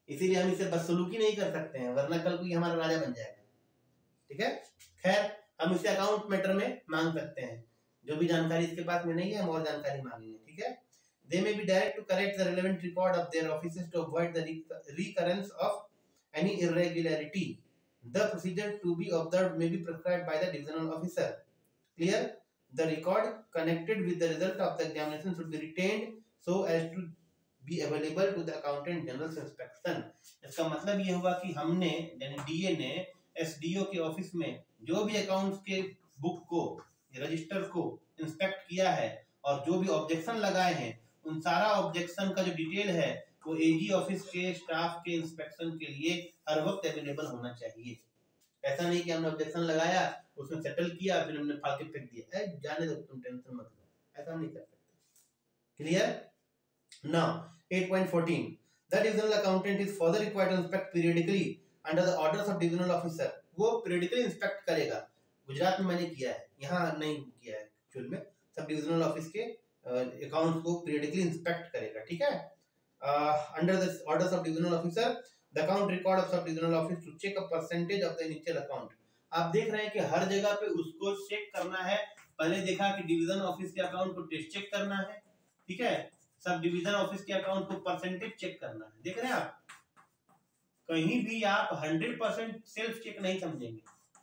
इसीलिए हम इसे बदसलूकी नहीं कर सकते हैं, वरना कल को ये हमारा राजा बन जाएगा। ठीक है, खैर हम इसे अकाउंट मैटर में मांग सकते हैं। जो भी जानकारी इसके पास में नहीं है हम और जानकारी मांगेंगे। ठीक है, they may be direct to correct the relevant record of their offices to avoid the recurrence of any irregularity. The procedure to be observed may be prescribed by the divisional officer. Clear? The record connected with the result of the examination should be retained so as to be available to the accountant general's inspection. इसका मतलब ये हुआ कि हमने यानी DA ने SDO के office में जो भी अकाउंट्स के बुक को रजिस्टर को इंस्पेक्ट किया है और जो भी ऑब्जेक्शन लगाए हैं उन सारा ऑब्जेक्शन का जो डिटेल है वो एजी ऑफिस के स्टाफ के इंस्पेक्शन के लिए हर वक्त अवेलेबल होना चाहिए। ऐसा नहीं कि हमने ऑब्जेक्शन लगाया उसमें सेटल किया फिर हमने फाड़ के फेंक दिया, जाने दो तुम टेंशन मत लो, ऐसा हम नहीं कर सकते। Clear? Now 8.14 the divisional accountant is further required to inspect periodically under the orders of divisional officer. वो पीरियडिकली इंस्पेक्ट करेगा। गुजरात में मैंने किया है, यहाँ नहीं किया है। एक्चुअल में सब डिविजनल ऑफिस के अकाउंट्स को पीरियडिकली इंस्पेक्ट करेगा। ठीक है, under the orders of divisional officer the account record of sub divisional office to check a percentage of the initial account. आप देख रहे हैं कि हर जगह पे उसको चेक करना है। पहले देखा कि डिवीजन ऑफिस के अकाउंट को टेस्ट चेक करना है। ठीक है, सब डिवीजन ऑफिस के अकाउंट को परसेंटेज चेक करना है। देख रहे हैं आप, कहीं भी आप 100% सेल्फ चेक नहीं समझेंगे।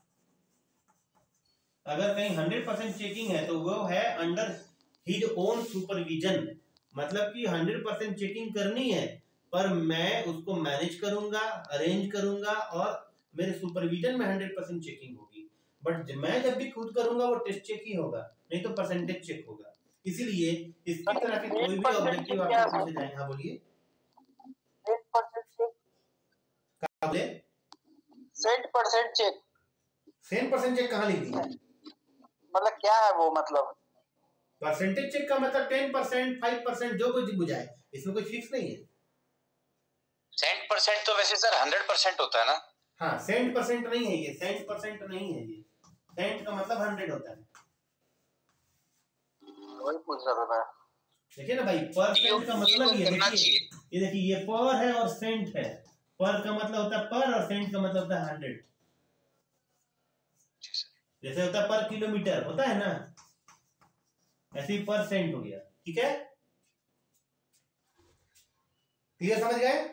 अगर कहीं 100% चेकिंग है तो वो है अंडर हिज ओन सुपरविजन। मतलब कि 100% चेकिंग करनी है पर मैं उसको मैनेज करूंगा, अरेंज करूंगा और मेरे सुपरविजन में 100% चेकिंग होगी। बट मैं जब भी खुद करूंगा वो टेस्ट चेक ही होगा, नहीं तो परसेंटेज चेक होगा। इसीलिए इसकी तरह के कोई भी ऑब्जेक्टिव आपको पूछे जाए। हाँ बोलिए, सेंट परसेंट चेक। 100% चेक कहाँ लिख दिया? मतलब क्या है वो? मतलब परसेंटेज चेक का मतलब 10%, 5% जो कुछ बुझाए, इसमें कोई फिक्स नहीं है। 100% तो वैसे सर 100% होता है ना? हाँ, 100% नहीं है ये, 100% नहीं है ये। 100 का मतलब 100 होता है। वही पूछ रहा था। देखिए ना भाई, परसेंट का मतलब ये देखिए, ये देखिए ये पर है और सेंट है। पर का मतलब होता है पर और सेंट का मतलब होता है 100। जैसे होता है पर किलोमीटर होता है ना, ऐसे ही परसेंट हो गया। ठीक है, क्लियर समझ गए?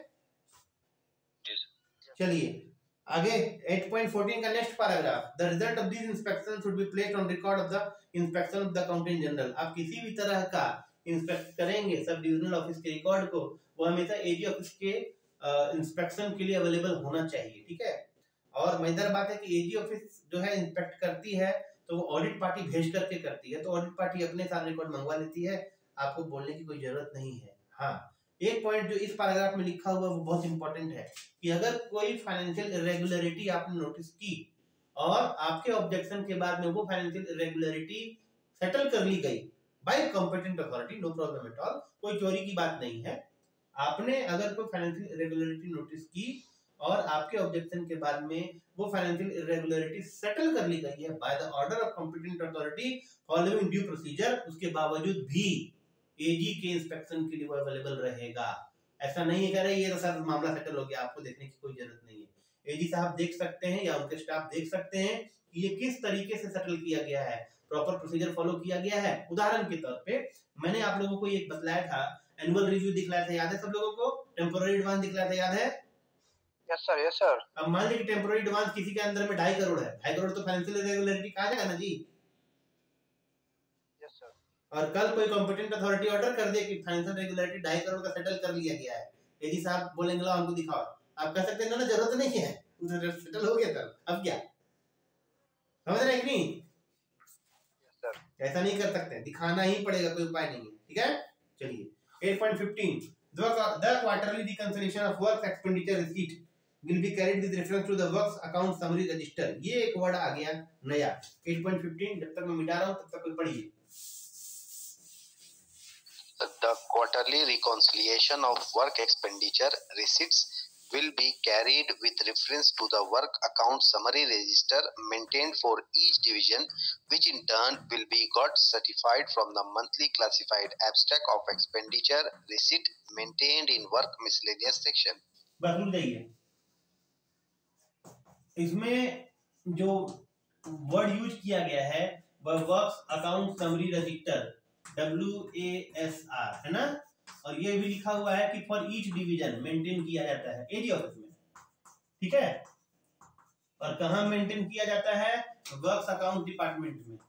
चलिए आगे 8.14 का next paragraph. The result of this inspection should be placed on record of the inspection of the accountant general. आप किसी भी तरह का इंस्पेक्ट करेंगे सब डिविजनल ऑफिस के रिकॉर्ड को, वो हमेशा एजी ऑफिस के इंस्पेक्शन के लिए अवेलेबल होना चाहिए। ठीक है, और मजेदार बात है कि एजी ऑफिस जो है इंस्पेक्ट करती है तो वो ऑडिट पार्टी भेज करके करती है, तो ऑडिट पार्टी अपने साथ रिकॉर्ड मंगवा लेती है, आपको बोलने की कोई जरूरत नहीं है। हाँ, एक पॉइंट जो इस पैराग्राफ में लिखा हुआ है वो बहुत इंपॉर्टेंट है कि अगर कोई फाइनेंशियल इरेगुलरिटी आपने नोटिस की और आपके ऑब्जेक्शन के बाद में वो फाइनेंशियल इरेगुलरिटी सेटल कर ली गई by competent authority, no problem at all, कोई चोरी की बात नहीं है। आपने अगर कोई फाइनेंशियल इरेगुलरिटी नोटिस की और आपके ऑब्जेक्शन के बाद में वो फाइनेंशियल इरेगुलरिटी सेटल कर ली गई है by the order of competent authority following due procedure, उसके बावजूद भी एजी के इंस्पेक्शन के लिए वो अवेलेबल रहेगा। ऐसा नहीं है कह रहे ये तो सर मामला सेटल हो गया, आपको देखने की कोई जरूरत नहीं है। एजी साहब देख सकते हैं या उनके स्टाफ देख सकते हैं कि ये किस तरीके से सेटल किया गया है, प्रॉपर प्रोसीजर फॉलो किया गया है। उदाहरण के तौर पे मैंने आप लोगों को एक बतलाया था, एनुअल रिव्यू दिखलाया था, याद है सब लोगों को? टेम्पोररी एडवांस दिखलाया था, याद है? Yes sir, yes sir. अब मान लीजिए टेम्पोररी एडवांस किसी के अंदर में 2.5 करोड़ है, 2.5 करोड़ तो फाइनेंशियल इरेगुलरिटी कहा जाएगा ना जी। Yes sir. और कल कोई कॉम्पिटेंट अथॉरिटी ऑर्डर कर दे कि फाइनेंशियल इरेगुलरिटी 2.5 करोड़ का सेटल कर लिया गया है, एजी साहब बोलेंगे लो हमको दिखाओ, आप कह सकते हैं ना जरूरत नहीं है, सेटल हो गया सर, अब क्या? समझ रहे हैं कि नहीं? Yes sir. ऐसा नहीं कर सकते, दिखाना ही पड़ेगा, कोई उपाय नहीं है। ठीक है, चलिए 8.15 the quarterly reconciliation of work expenditure receipt will be carried with reference to the works account summary register। ये एक वर्ड आ गया नया 8.15, जब तक मैं मिटा रहा हूं तब तक कोई पढ़िए। The quarterly reconciliation of work expenditure receipts will be carried with reference to the work account summary register maintained for each division, which in turn will be got certified from the monthly classified abstract of expenditure receipt maintained in work miscellaneous section। बस रुक जाइए, इसमें जो word use किया गया है वह works account summary register WASR है ना, और ये भी लिखा हुआ है कि फॉर ईच डिवीजन मेंटेन किया जाता है एडी ऑफिस में, ठीक है। और कहाँ मेंटेन किया जाता है? वर्क्स अकाउंट डिपार्टमेंट में,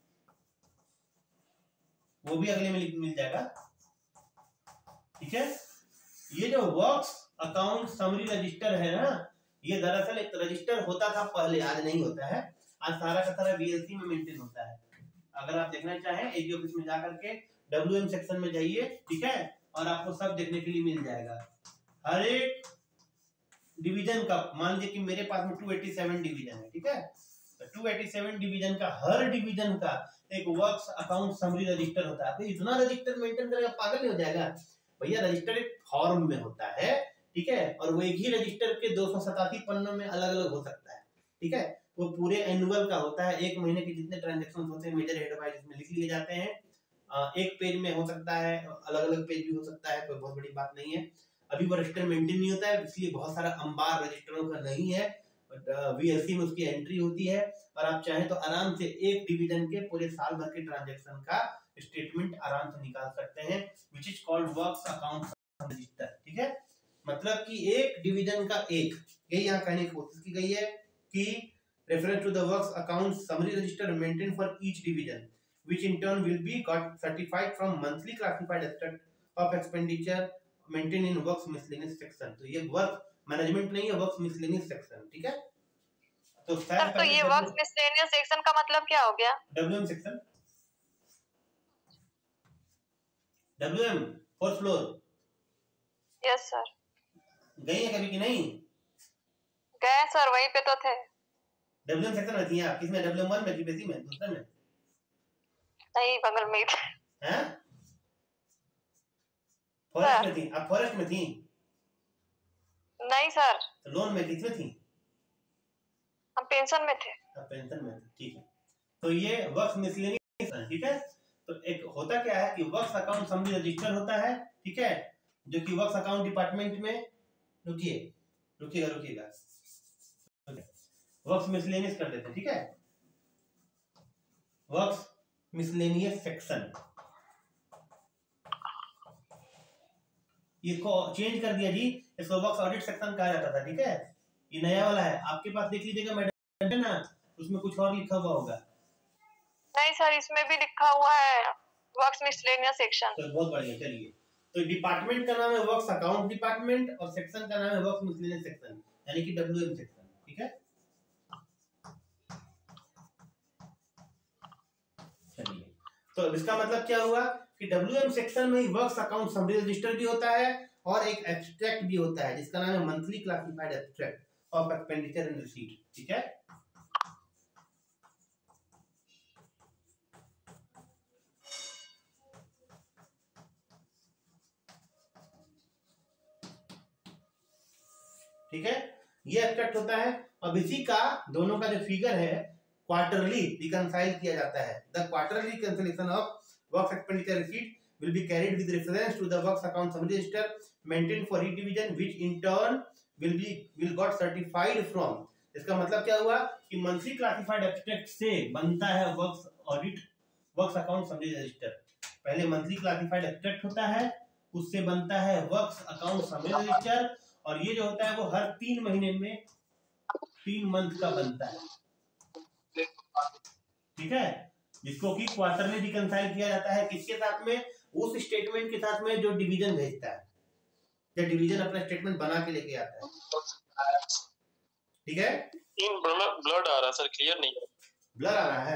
वो भी अगले में मिल जाएगा, ठीक है। ये जो वर्क्स अकाउंट समरी रजिस्टर है ना, ये दरअसल एक रजिस्टर होता था पहले, आज नहीं होता है, आज सारा का सारा VLC में मेंटेन होता है। अगर आप देखना चाहें एडी ऑफिस में जाकर के WM सेक्शन में जाइए, ठीक है, और आपको सब देखने के लिए मिल जाएगा। हर एक डिवीजन का, मान लीजिए कि मेरे पास में 287 डिवीजन है, ठीक है, तो 287 डिवीजन का हर डिवीजन का एक वर्क्स अकाउंट समरी रजिस्टर होता है। इतना रजिस्टर मेंटेन करेगा, पागल हो जाएगा भैया। रजिस्टर एक फॉर्म में होता है, ठीक है, और वो एक ही रजिस्टर के 287 पन्नों में अलग अलग हो सकता है, ठीक है। वो पूरे एनुअल का होता है, एक महीने के जितने ट्रांजेक्शन होते हैं मेजर हेड वाइज इसमें लिख लिए जाते हैं। एक पेज में हो सकता है, अलग अलग पेज भी हो सकता है, कोई बहुत बड़ी बात नहीं है। अभी वो रजिस्टर मेंटेन नहीं होता है, इसलिए बहुत सारा अंबार रजिस्टरों का नहीं है, VLC में उसकी एंट्री होती है, और आप चाहें तो आराम से एक डिवीजन के पूरे साल भर के ट्रांजेक्शन का स्टेटमेंट आराम से निकाल सकते हैं, which is called works account register, ठीक है। मतलब कि एक डिवीजन का एक, ये यहाँ कहने की कोशिश की गई है कि reference to the works account summary register maintain for each division which in turn will be got certified from monthly classified extract of expenditure maintained in works miscellaneous section। तो ये वर्क मैनेजमेंट नहीं है, works miscellaneous section, ठीक है। तो sir, तो ये works miscellaneous section का मतलब क्या हो गया? WM section, WM fourth floor. Yes sir. गई है कभी कि नहीं? गए सर, वहीं पे तो थे। WM सेक्शन में थी आप? किसमें? WM1 में, जीपीसी में, दूसरे में? नहीं, बगल में ही थे। हैं? फॉरेस्ट में थी आप? फॉरेस्ट में थी? नहीं सर। तो लोन में किसमें थी? हम पेंशन में थे। आप पेंशन में थे, ठीक है। तो ये वर्क्स मिसलेनियस है, ठीक है। तो एक होता क्या है कि वर्क्स अकाउंट समरी रजिस्टर होता है, ठीक है, जो कि वर्क्स अकाउंट डिपार्टमेंट में, रुकिएगा वर्क्स मिसलेनियस कर देते हैं, ठीक है। वर्क्स मिसलेनियस सेक्शन, ये को चेंज कर दिया जी, इसको वर्क्स ऑडिट सेक्शन कहा जाता था, ठीक है। ये नया वाला है, आपके पास देख लीजिएगा मैडम ना, उसमें कुछ और लिखा हुआ होगा। नहीं सर, इसमें भी लिखा हुआ है वर्क्स मिसलेनियस सेक्शन। तो बहुत बढ़िया, चलिए। तो डिपार्टमेंट का नाम है वर्क्स अकाउंट डिपार्टमेंट और सेक्शन का नाम है वर्क्स मिसलेनियस सेक्शन, यानी कि WM सेक्शन, ठीक है। चलिए, तो इसका मतलब क्या हुआ कि WM सेक्शन में ही वर्क्स अकाउंट समरी रजिस्टर भी होता है और एक एक्सट्रैक्ट भी होता है जिसका नाम है monthly classified extract of expenditure and receipt, ठीक है। ठीक है, ये एक्सट्रैक्ट होता है। अब इसी का दोनों का जो फिगर है क्वार्टरली रिकंसाइल किया जाता है। The quarterly reconciliation of works expenditure receipt will be carried with reference to the works account summary register maintained for each division which in turn will got certified from। इसका मतलब क्या हुआ कि monthly classified extract से बनता है works audit works account summary register. पहले monthly classified extract होता है, उससे बनता है वर्क्स अकाउंट समरी रजिस्टर, और ये जो होता है वो हर 3 महीने में 3 मंथ का बनता है, ठीक है, जिसको कि क्वार्टरली रिकंसाइल किया जाता है। किसके साथ में? उस स्टेटमेंट के साथ में जो डिवीजन भेजता है, जब डिवीजन अपना स्टेटमेंट बना के लेके आता है, ठीक है। इन ब्लड आ रहा है सर, क्लियर नहीं है। ब्लर आ रहा है?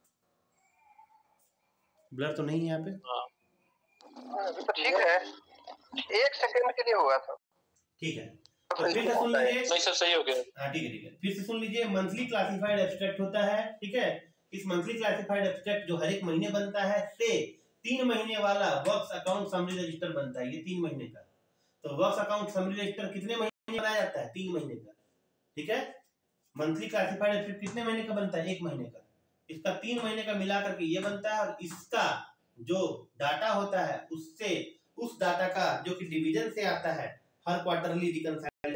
ब्लर तो नहीं है यहाँ पे। तो ठीक है, 1 सेकंड के लिए हुआ था, ठीक है। तो फिर से सुन लीजिए। नहीं सर, सही हो गया। हाँ ठीक है, फिर से सुन लीजिए। मंथली क्लासिफाइड एब्स्ट्रैक्ट होता है, ठीक है। इस मंथली क्लासिफाइड एब्स्ट्रैक्ट जो हर एक महीने बनता है से 3 महीने वाला वर्क्स अकाउंट समरी रजिस्टर बनता है, ये 3 महीने का। तो वर्क्स अकाउंट समरी रजिस्टर कितने महीने बनाया जाता है? 3 महीने का, ठीक है। मंथली क्लासिफाइड एब्स्ट्रैक्ट कितने महीने का बनता है? 1 महीने का। इसका 3 महीने का मिला करके ये बनता है, और इसका जो डाटा होता है उससे उस डाटा का जो कि डिवीजन से आता है हर क्वार्टरली रिकंसाइल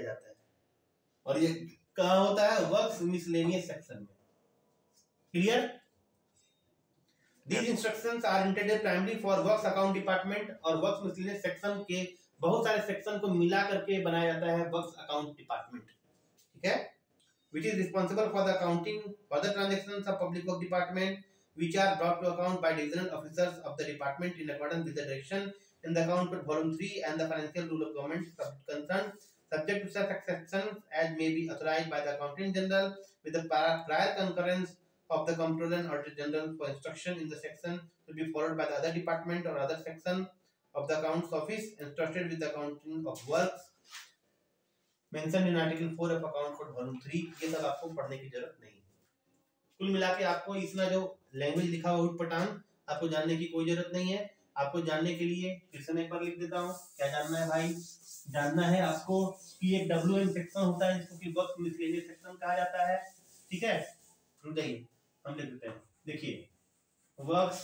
और ये कहाँ होता है? वर्क्स मिसलेनियस सेक्शन में। Clear? These instructions are intended primarily for works account department और works miscellaneous section के बहुत सारे सेक्शन को मिला करके बनाया जाता है वर्क्स अकाउंट डिपार्टमेंट, ठीक है? Which is responsible for the accounting for the transactions of public work department which are brought to account by divisional officers of the department in accordance with the direction in the account code volume 3 and the financial rule of government concerned, subject to such exceptions as may be authorized by the accountant general with the prior concurrence of the comptroller and auditor general. For instruction in the section to be followed by the other department or other section of the accounts office entrusted with the accounting of works mentioned in article 4 of account code volume 3. ये सब आपको पढ़ने की जरूरत नहीं है। कुल मिला के आपको इसमें जो लैंग्वेज लिखा हुआ उटपटांग आपको जानने की कोई जरूरत नहीं है। आपको जानने के लिए फिर से एक बार लिख देता हूँ। क्या जानना है भाई? जानना है आपको कि एक WM सेक्शन होता है जिसको कि वर्क्स मिसलेनियस सेक्शन कहा जाता है, ठीक है? देखिए हम लिख देते हैं। देखिए वर्क्स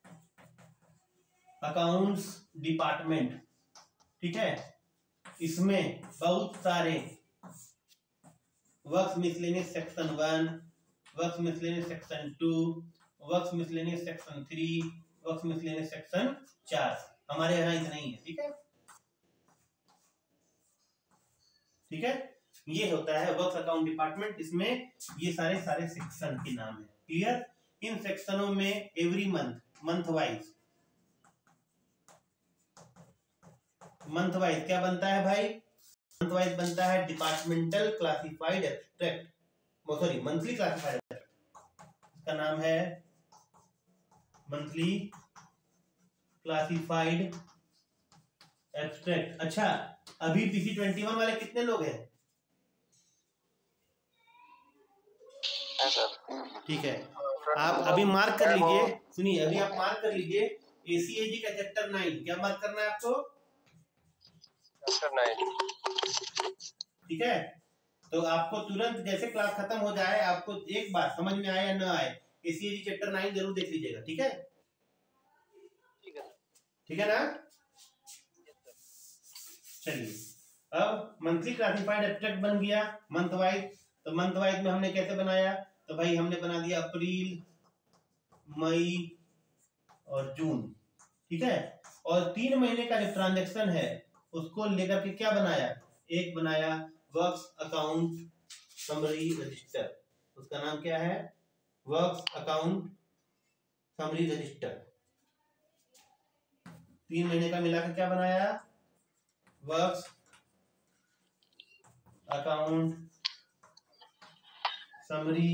अकाउंट्स डिपार्टमेंट, ठीक है? इसमें बहुत सारे works miscellaneous section 1, works miscellaneous section 2, works miscellaneous section 3, works miscellaneous section 4 हमारे यहाँ इतना ही है, ठीक है? ठीक है, ये होता है वर्क्स अकाउंट डिपार्टमेंट। इसमें ये सारे सेक्शन के नाम है। क्लियर? इन सेक्शनों में एवरी मंथ वाइज क्या बनता है भाई? मंथ वाइज बनता है departmental classified abstract, sorry monthly classified abstract. इसका नाम है मंथली क्लासिफाइड एब्स्ट्रैक्ट। अच्छा, अभी PC21 वाले कितने लोग हैं? ठीक है, आप अभी मार्क कर लीजिए। सुनिए, अभी आप मार्क कर लीजिए ACAG का चैप्टर 9। क्या मार्क करना है आपको? चैप्टर 9। ठीक है, तो आपको तुरंत जैसे क्लास खत्म हो जाए, आपको एक बार समझ में आए या न आए, ACAG चैप्टर 9 जरूर देख लीजिएगा। ठीक है, ठीक है ना? चलिए, अब मंथली क्लासिफाइड एब्स्ट्रैक्ट बन गया मंथ वाइज। तो मंथ वाइज में हमने कैसे बनाया? तो भाई हमने बना दिया अप्रैल, मई और जून, ठीक है? और 3 महीने का जो ट्रांजैक्शन है उसको लेकर के क्या बनाया? एक बनाया वर्क्स अकाउंट समरी रजिस्टर। उसका नाम क्या है? Works account summary register. 3 महीने का मिलाकर क्या बनाया? Works account summary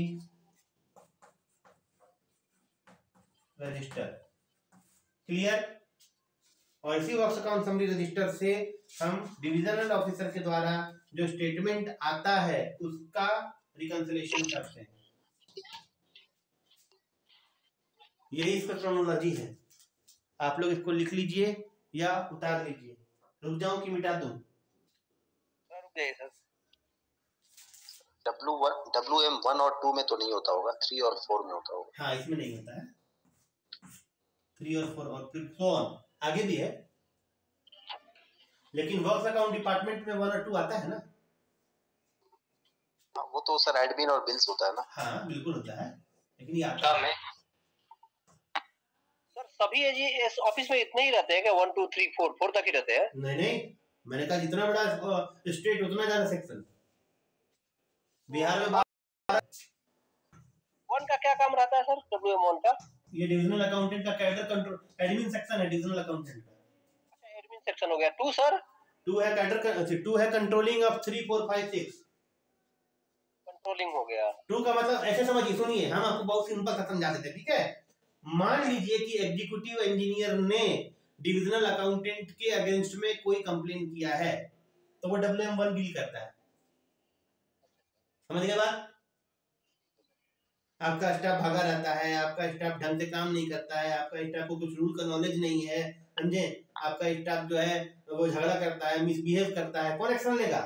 register. Clear? और इसी वर्क्स अकाउंट समरी रजिस्टर से हम डिविजनल ऑफिसर के द्वारा जो स्टेटमेंट आता है उसका रिकंसिलिएशन करते हैं। यही इसका क्रोनोलॉजी है। आप लोग इसको लिख लीजिए या उतार लीजिए। रुक जाऊं कि मिटा दूं? WM1 और 2 में तो नहीं होता होगा, 3 और 4 में होता होगा। हाँ, इसमें नहीं होता है। 3 और 4 और फिर so on आगे भी है, लेकिन वर्क्स अकाउंट डिपार्टमेंट में 1 और 2 आता है ना? वो तो सर एडमिन और बिल्स होता है ना? हाँ बिल्कुल होता है, लेकिन ये आता है। सर सभी इस ऑफिस में इतने ही रहते हैं क्या? 1 2 3 4 तक ही रहते हैं? नहीं, मैंने कहा जितना बड़ा स्टेट उतना ज्यादा सेक्शन। बिहार में 1 का क्या काम रहता है सर? WM1 का ये डिविजनल अकाउंटेंट का कैडर कंट्रोल एडमिन सेक्शन है, डिविजनल अकाउंटेंट का। अच्छा, एडमिन सेक्शन हो गया। 2 सर? 2 है कैडर, 2 है कंट्रोलिंग ऑफ 3 4 5 6। कंट्रोलिंग हो गया। 2 का मतलब ऐसे समझिए, सुनिए, हम आपको बहुत सिंपल सा समझा देते हैं, ठीक है? मान लीजिए कि एग्जीक्यूटिव इंजीनियर ने डिविजनल अकाउंटेंट के अगेंस्ट में कोई कंप्लेन किया है, तो वो WM1 डील करता है। समझ गए बात? आपका स्टाफ भागा रहता है, आपका स्टाफ ढंग से काम नहीं करता है, आपका स्टाफ को कुछ रूल का नॉलेज नहीं है, समझे? आपका स्टाफ जो है वो झगड़ा करता है, मिसबिहेव करता है, कौन एक्शन लेगा?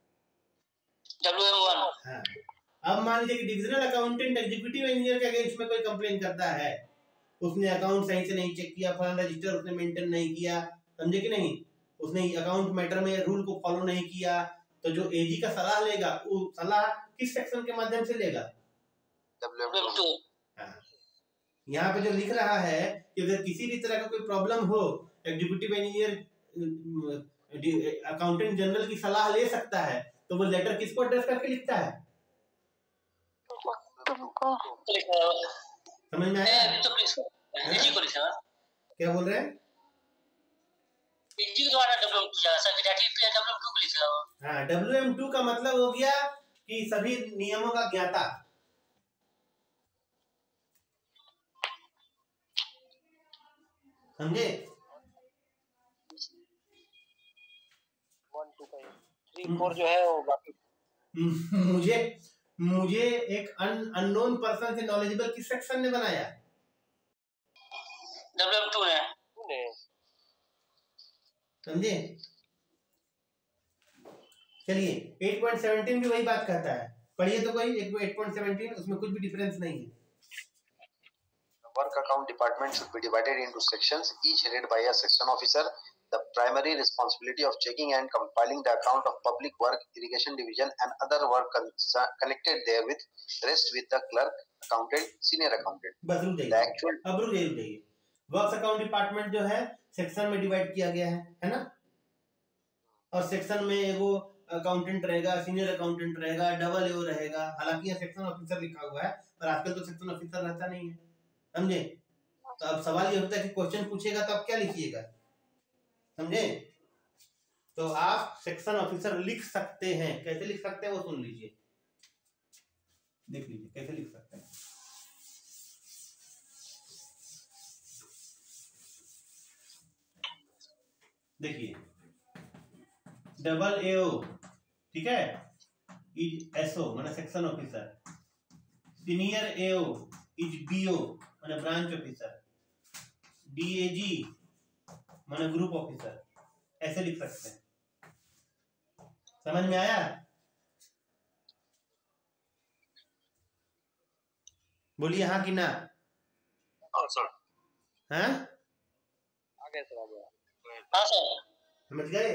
WM1। हाँ। अब मान लीजिए कि डिविजनल अकाउंटेंट एग्जीक्यूटिव इंजीनियर के अगेंस्ट में कोई कंप्लेन करता है, उसने अकाउंट सही से नहीं चेक किया, फलाना रजिस्टर उसने मेंटेन नहीं किया, समझे कि नहीं? उसने अकाउंट मैटर में रूल को फॉलो नहीं किया, तो जो एजी का सलाह लेगा वो सलाह किस सेक्शन के माध्यम से लेगा? WM2। हाँ। यहाँ पे जो लिख रहा है कि अगर किसी भी तरह का कोई प्रॉब्लम हो, एग्जीक्यूटिव इंजीनियर अकाउंटेंट जनरल की सलाह ले सकता है, तो वो लेटर किसको एड्रेस करके लिखता है? तुमको समझ में आया? एजी को लिखा क्या बोल रहे हैं? एजी के द्वारा WM2 जा सेक्रेटरी पे WM2 को लिखा हुआ। हाँ, WM2 का मतलब हो गया कि सभी नियमों का ज्ञाता। समझे? 1 2 3 4 जो है वो बाकी मुझे एक अननोन पर्सन से नॉलेजेबल किस सेक्शन ने बनाया? WM2 ने। समझे? चलिए 8.17 भी वही बात कहता है, पढ़िए तो कोई 8.17, उसमें कुछ भी डिफरेंस नहीं है। Work account department should be divided into sections, each headed by a section officer. The primary responsibility of checking and compiling the account of public work, irrigation division, and other work connected therewith rest with the clerk, accountant, senior accountant. बस रुक जाइए, अब रुक जाइए। Works account department जो है section में divide किया गया है ना? और सेक्शन में वो अकाउंटेंट रहेगा, सीनियर अकाउंटेंट रहेगा, डबल एओ रहेगा। हालांकि यहाँ सेक्शन ऑफिसर लिखा हुआ है, पर आजकल तो सेक्शन ऑफिसर रहता नहीं है। समझे? तो अब सवाल ये होता है कि क्वेश्चन पूछेगा तो आप क्या लिखिएगा? समझे? तो आप सेक्शन ऑफिसर लिख सकते हैं। कैसे लिख सकते हैं वो सुन लीजिए, देख लीजिए कैसे लिख सकते हैं। देखिए, डबल एओ, ठीक है, इज एसओ माने section officer, senior AO is BO माने ब्रांच ऑफिसर, डीएजी माने ग्रुप ऑफिसर। ऐसे लिख सकते हैं। समझ में आया? बोलिए हाँ कि ना? हाँ सर। हाँ आगे सर, आगे। हाँ सर। समझ गए?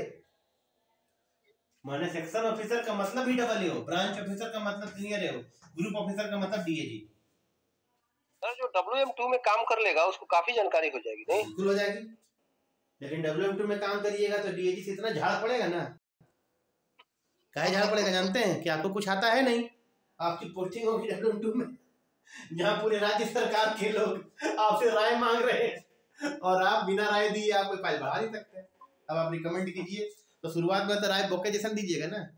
माने सेक्शन ऑफिसर का मतलब ही डबल एओ, ब्रांच ऑफिसर का मतलब सीनियर एओ, ग्रुप ऑफिसर का मतलब डीएजी। सर जो WM2 में काम कर लेगा उसको काफी जानकारी हो जाएगी, नहीं? बिल्कुल हो जाएगी, लेकिन WM2 में काम करिएगा तो डीएजी से इतना झाड़ पड़ेगा ना। काहे झाड़ पड़ेगा जानते हैं? कि आपको कुछ आता है नहीं, आपकी पोस्टिंग होगी WM2 में, जहाँ पूरे राज्य सरकार के लोग आपसे राय मांग रहे हैं और आप बिना राय दिए आप कोई फाइल बढ़ा नहीं सकते। अब आप रिकमेंड कीजिए, तो शुरुआत में तो राय बोके जैसा दीजिएगा ना,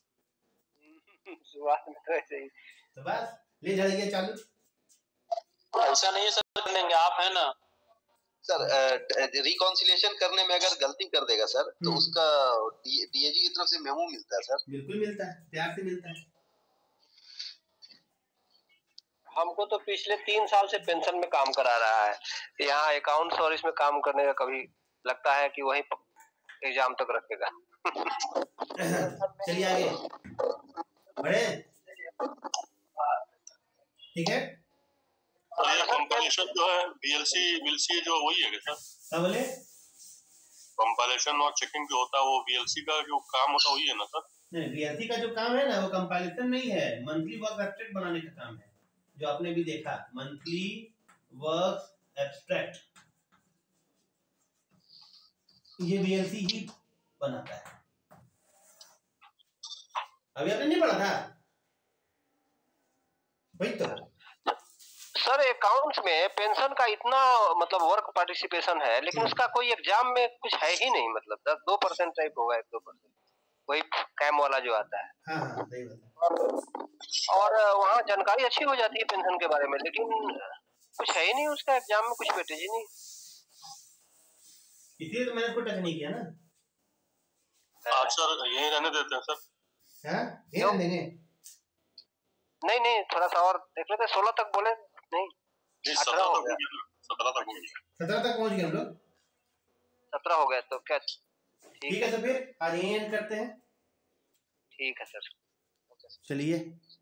शुरुआत में तो ऐसे ही। तो बस ले जाइए चालू। ऐसा नहीं है सर, कर लेंगे आप, है ना सर? रिकॉन्सिलिएशन करने में अगर गलती कर देगा सर, तो उसका डीएजी की तरफ से मेमो मिलता है सर? बिल्कुल मिलता है, प्यार से मिलता है। हमको तो पिछले 3 साल से पेंशन में काम करा रहा है, यहाँ अकाउंट्स और इसमें काम करने का कभी लगता है कि वही एग्जाम तक रखेगा। चलिए आगे बढ़े, ठीक है? ये कंपाइलेशन जो है VLC जो वही है क्या सर? क्या बोले? कंपाइलेशन और चेकिंग जो होता है वो VLC का जो काम होता है वही है ना सर? नहीं, VLC का जो काम है ना वो कंपाइलेशन नहीं है, मंथली वर्क एब्स्ट्रैक्ट बनाने का काम है, जो आपने भी देखा, मंथली वर्क एब्स्ट्रैक्ट, ये VLC ही बनाता है। अभी आपने नहीं पढ़ा था? वही तो सर अकाउंट्स में पेंशन का इतना मतलब वर्क पार्टिसिपेशन है, लेकिन उसका कोई एग्जाम में कुछ है ही नहीं, मतलब 2% टाइप होगा, 1-2% वही कैम वाला जो आता है। हाँ हाँ सही बात। और वहाँ जानकारी अच्छी हो जाती है पेंशन के बारे में, लेकिन कुछ है ही नहीं उसका एग्जाम में, कुछ वेटेज ही नहीं। इसलिए तो मैंने इसको टच नहीं किया ना। आप सर यही रहने देते हैं सर? हाँ ये रहने देंगे? नहीं, थोड़ा सा और देख लेते। 16 तक बोले नहीं, 18 हो गया, 17 तक हो गया, 17 तक पहुंच गए हम लोग। 17 हो गया तो क्या? ठीक है, तो फिर आज यही एंड करते हैं। ठीक है सर, चलिए।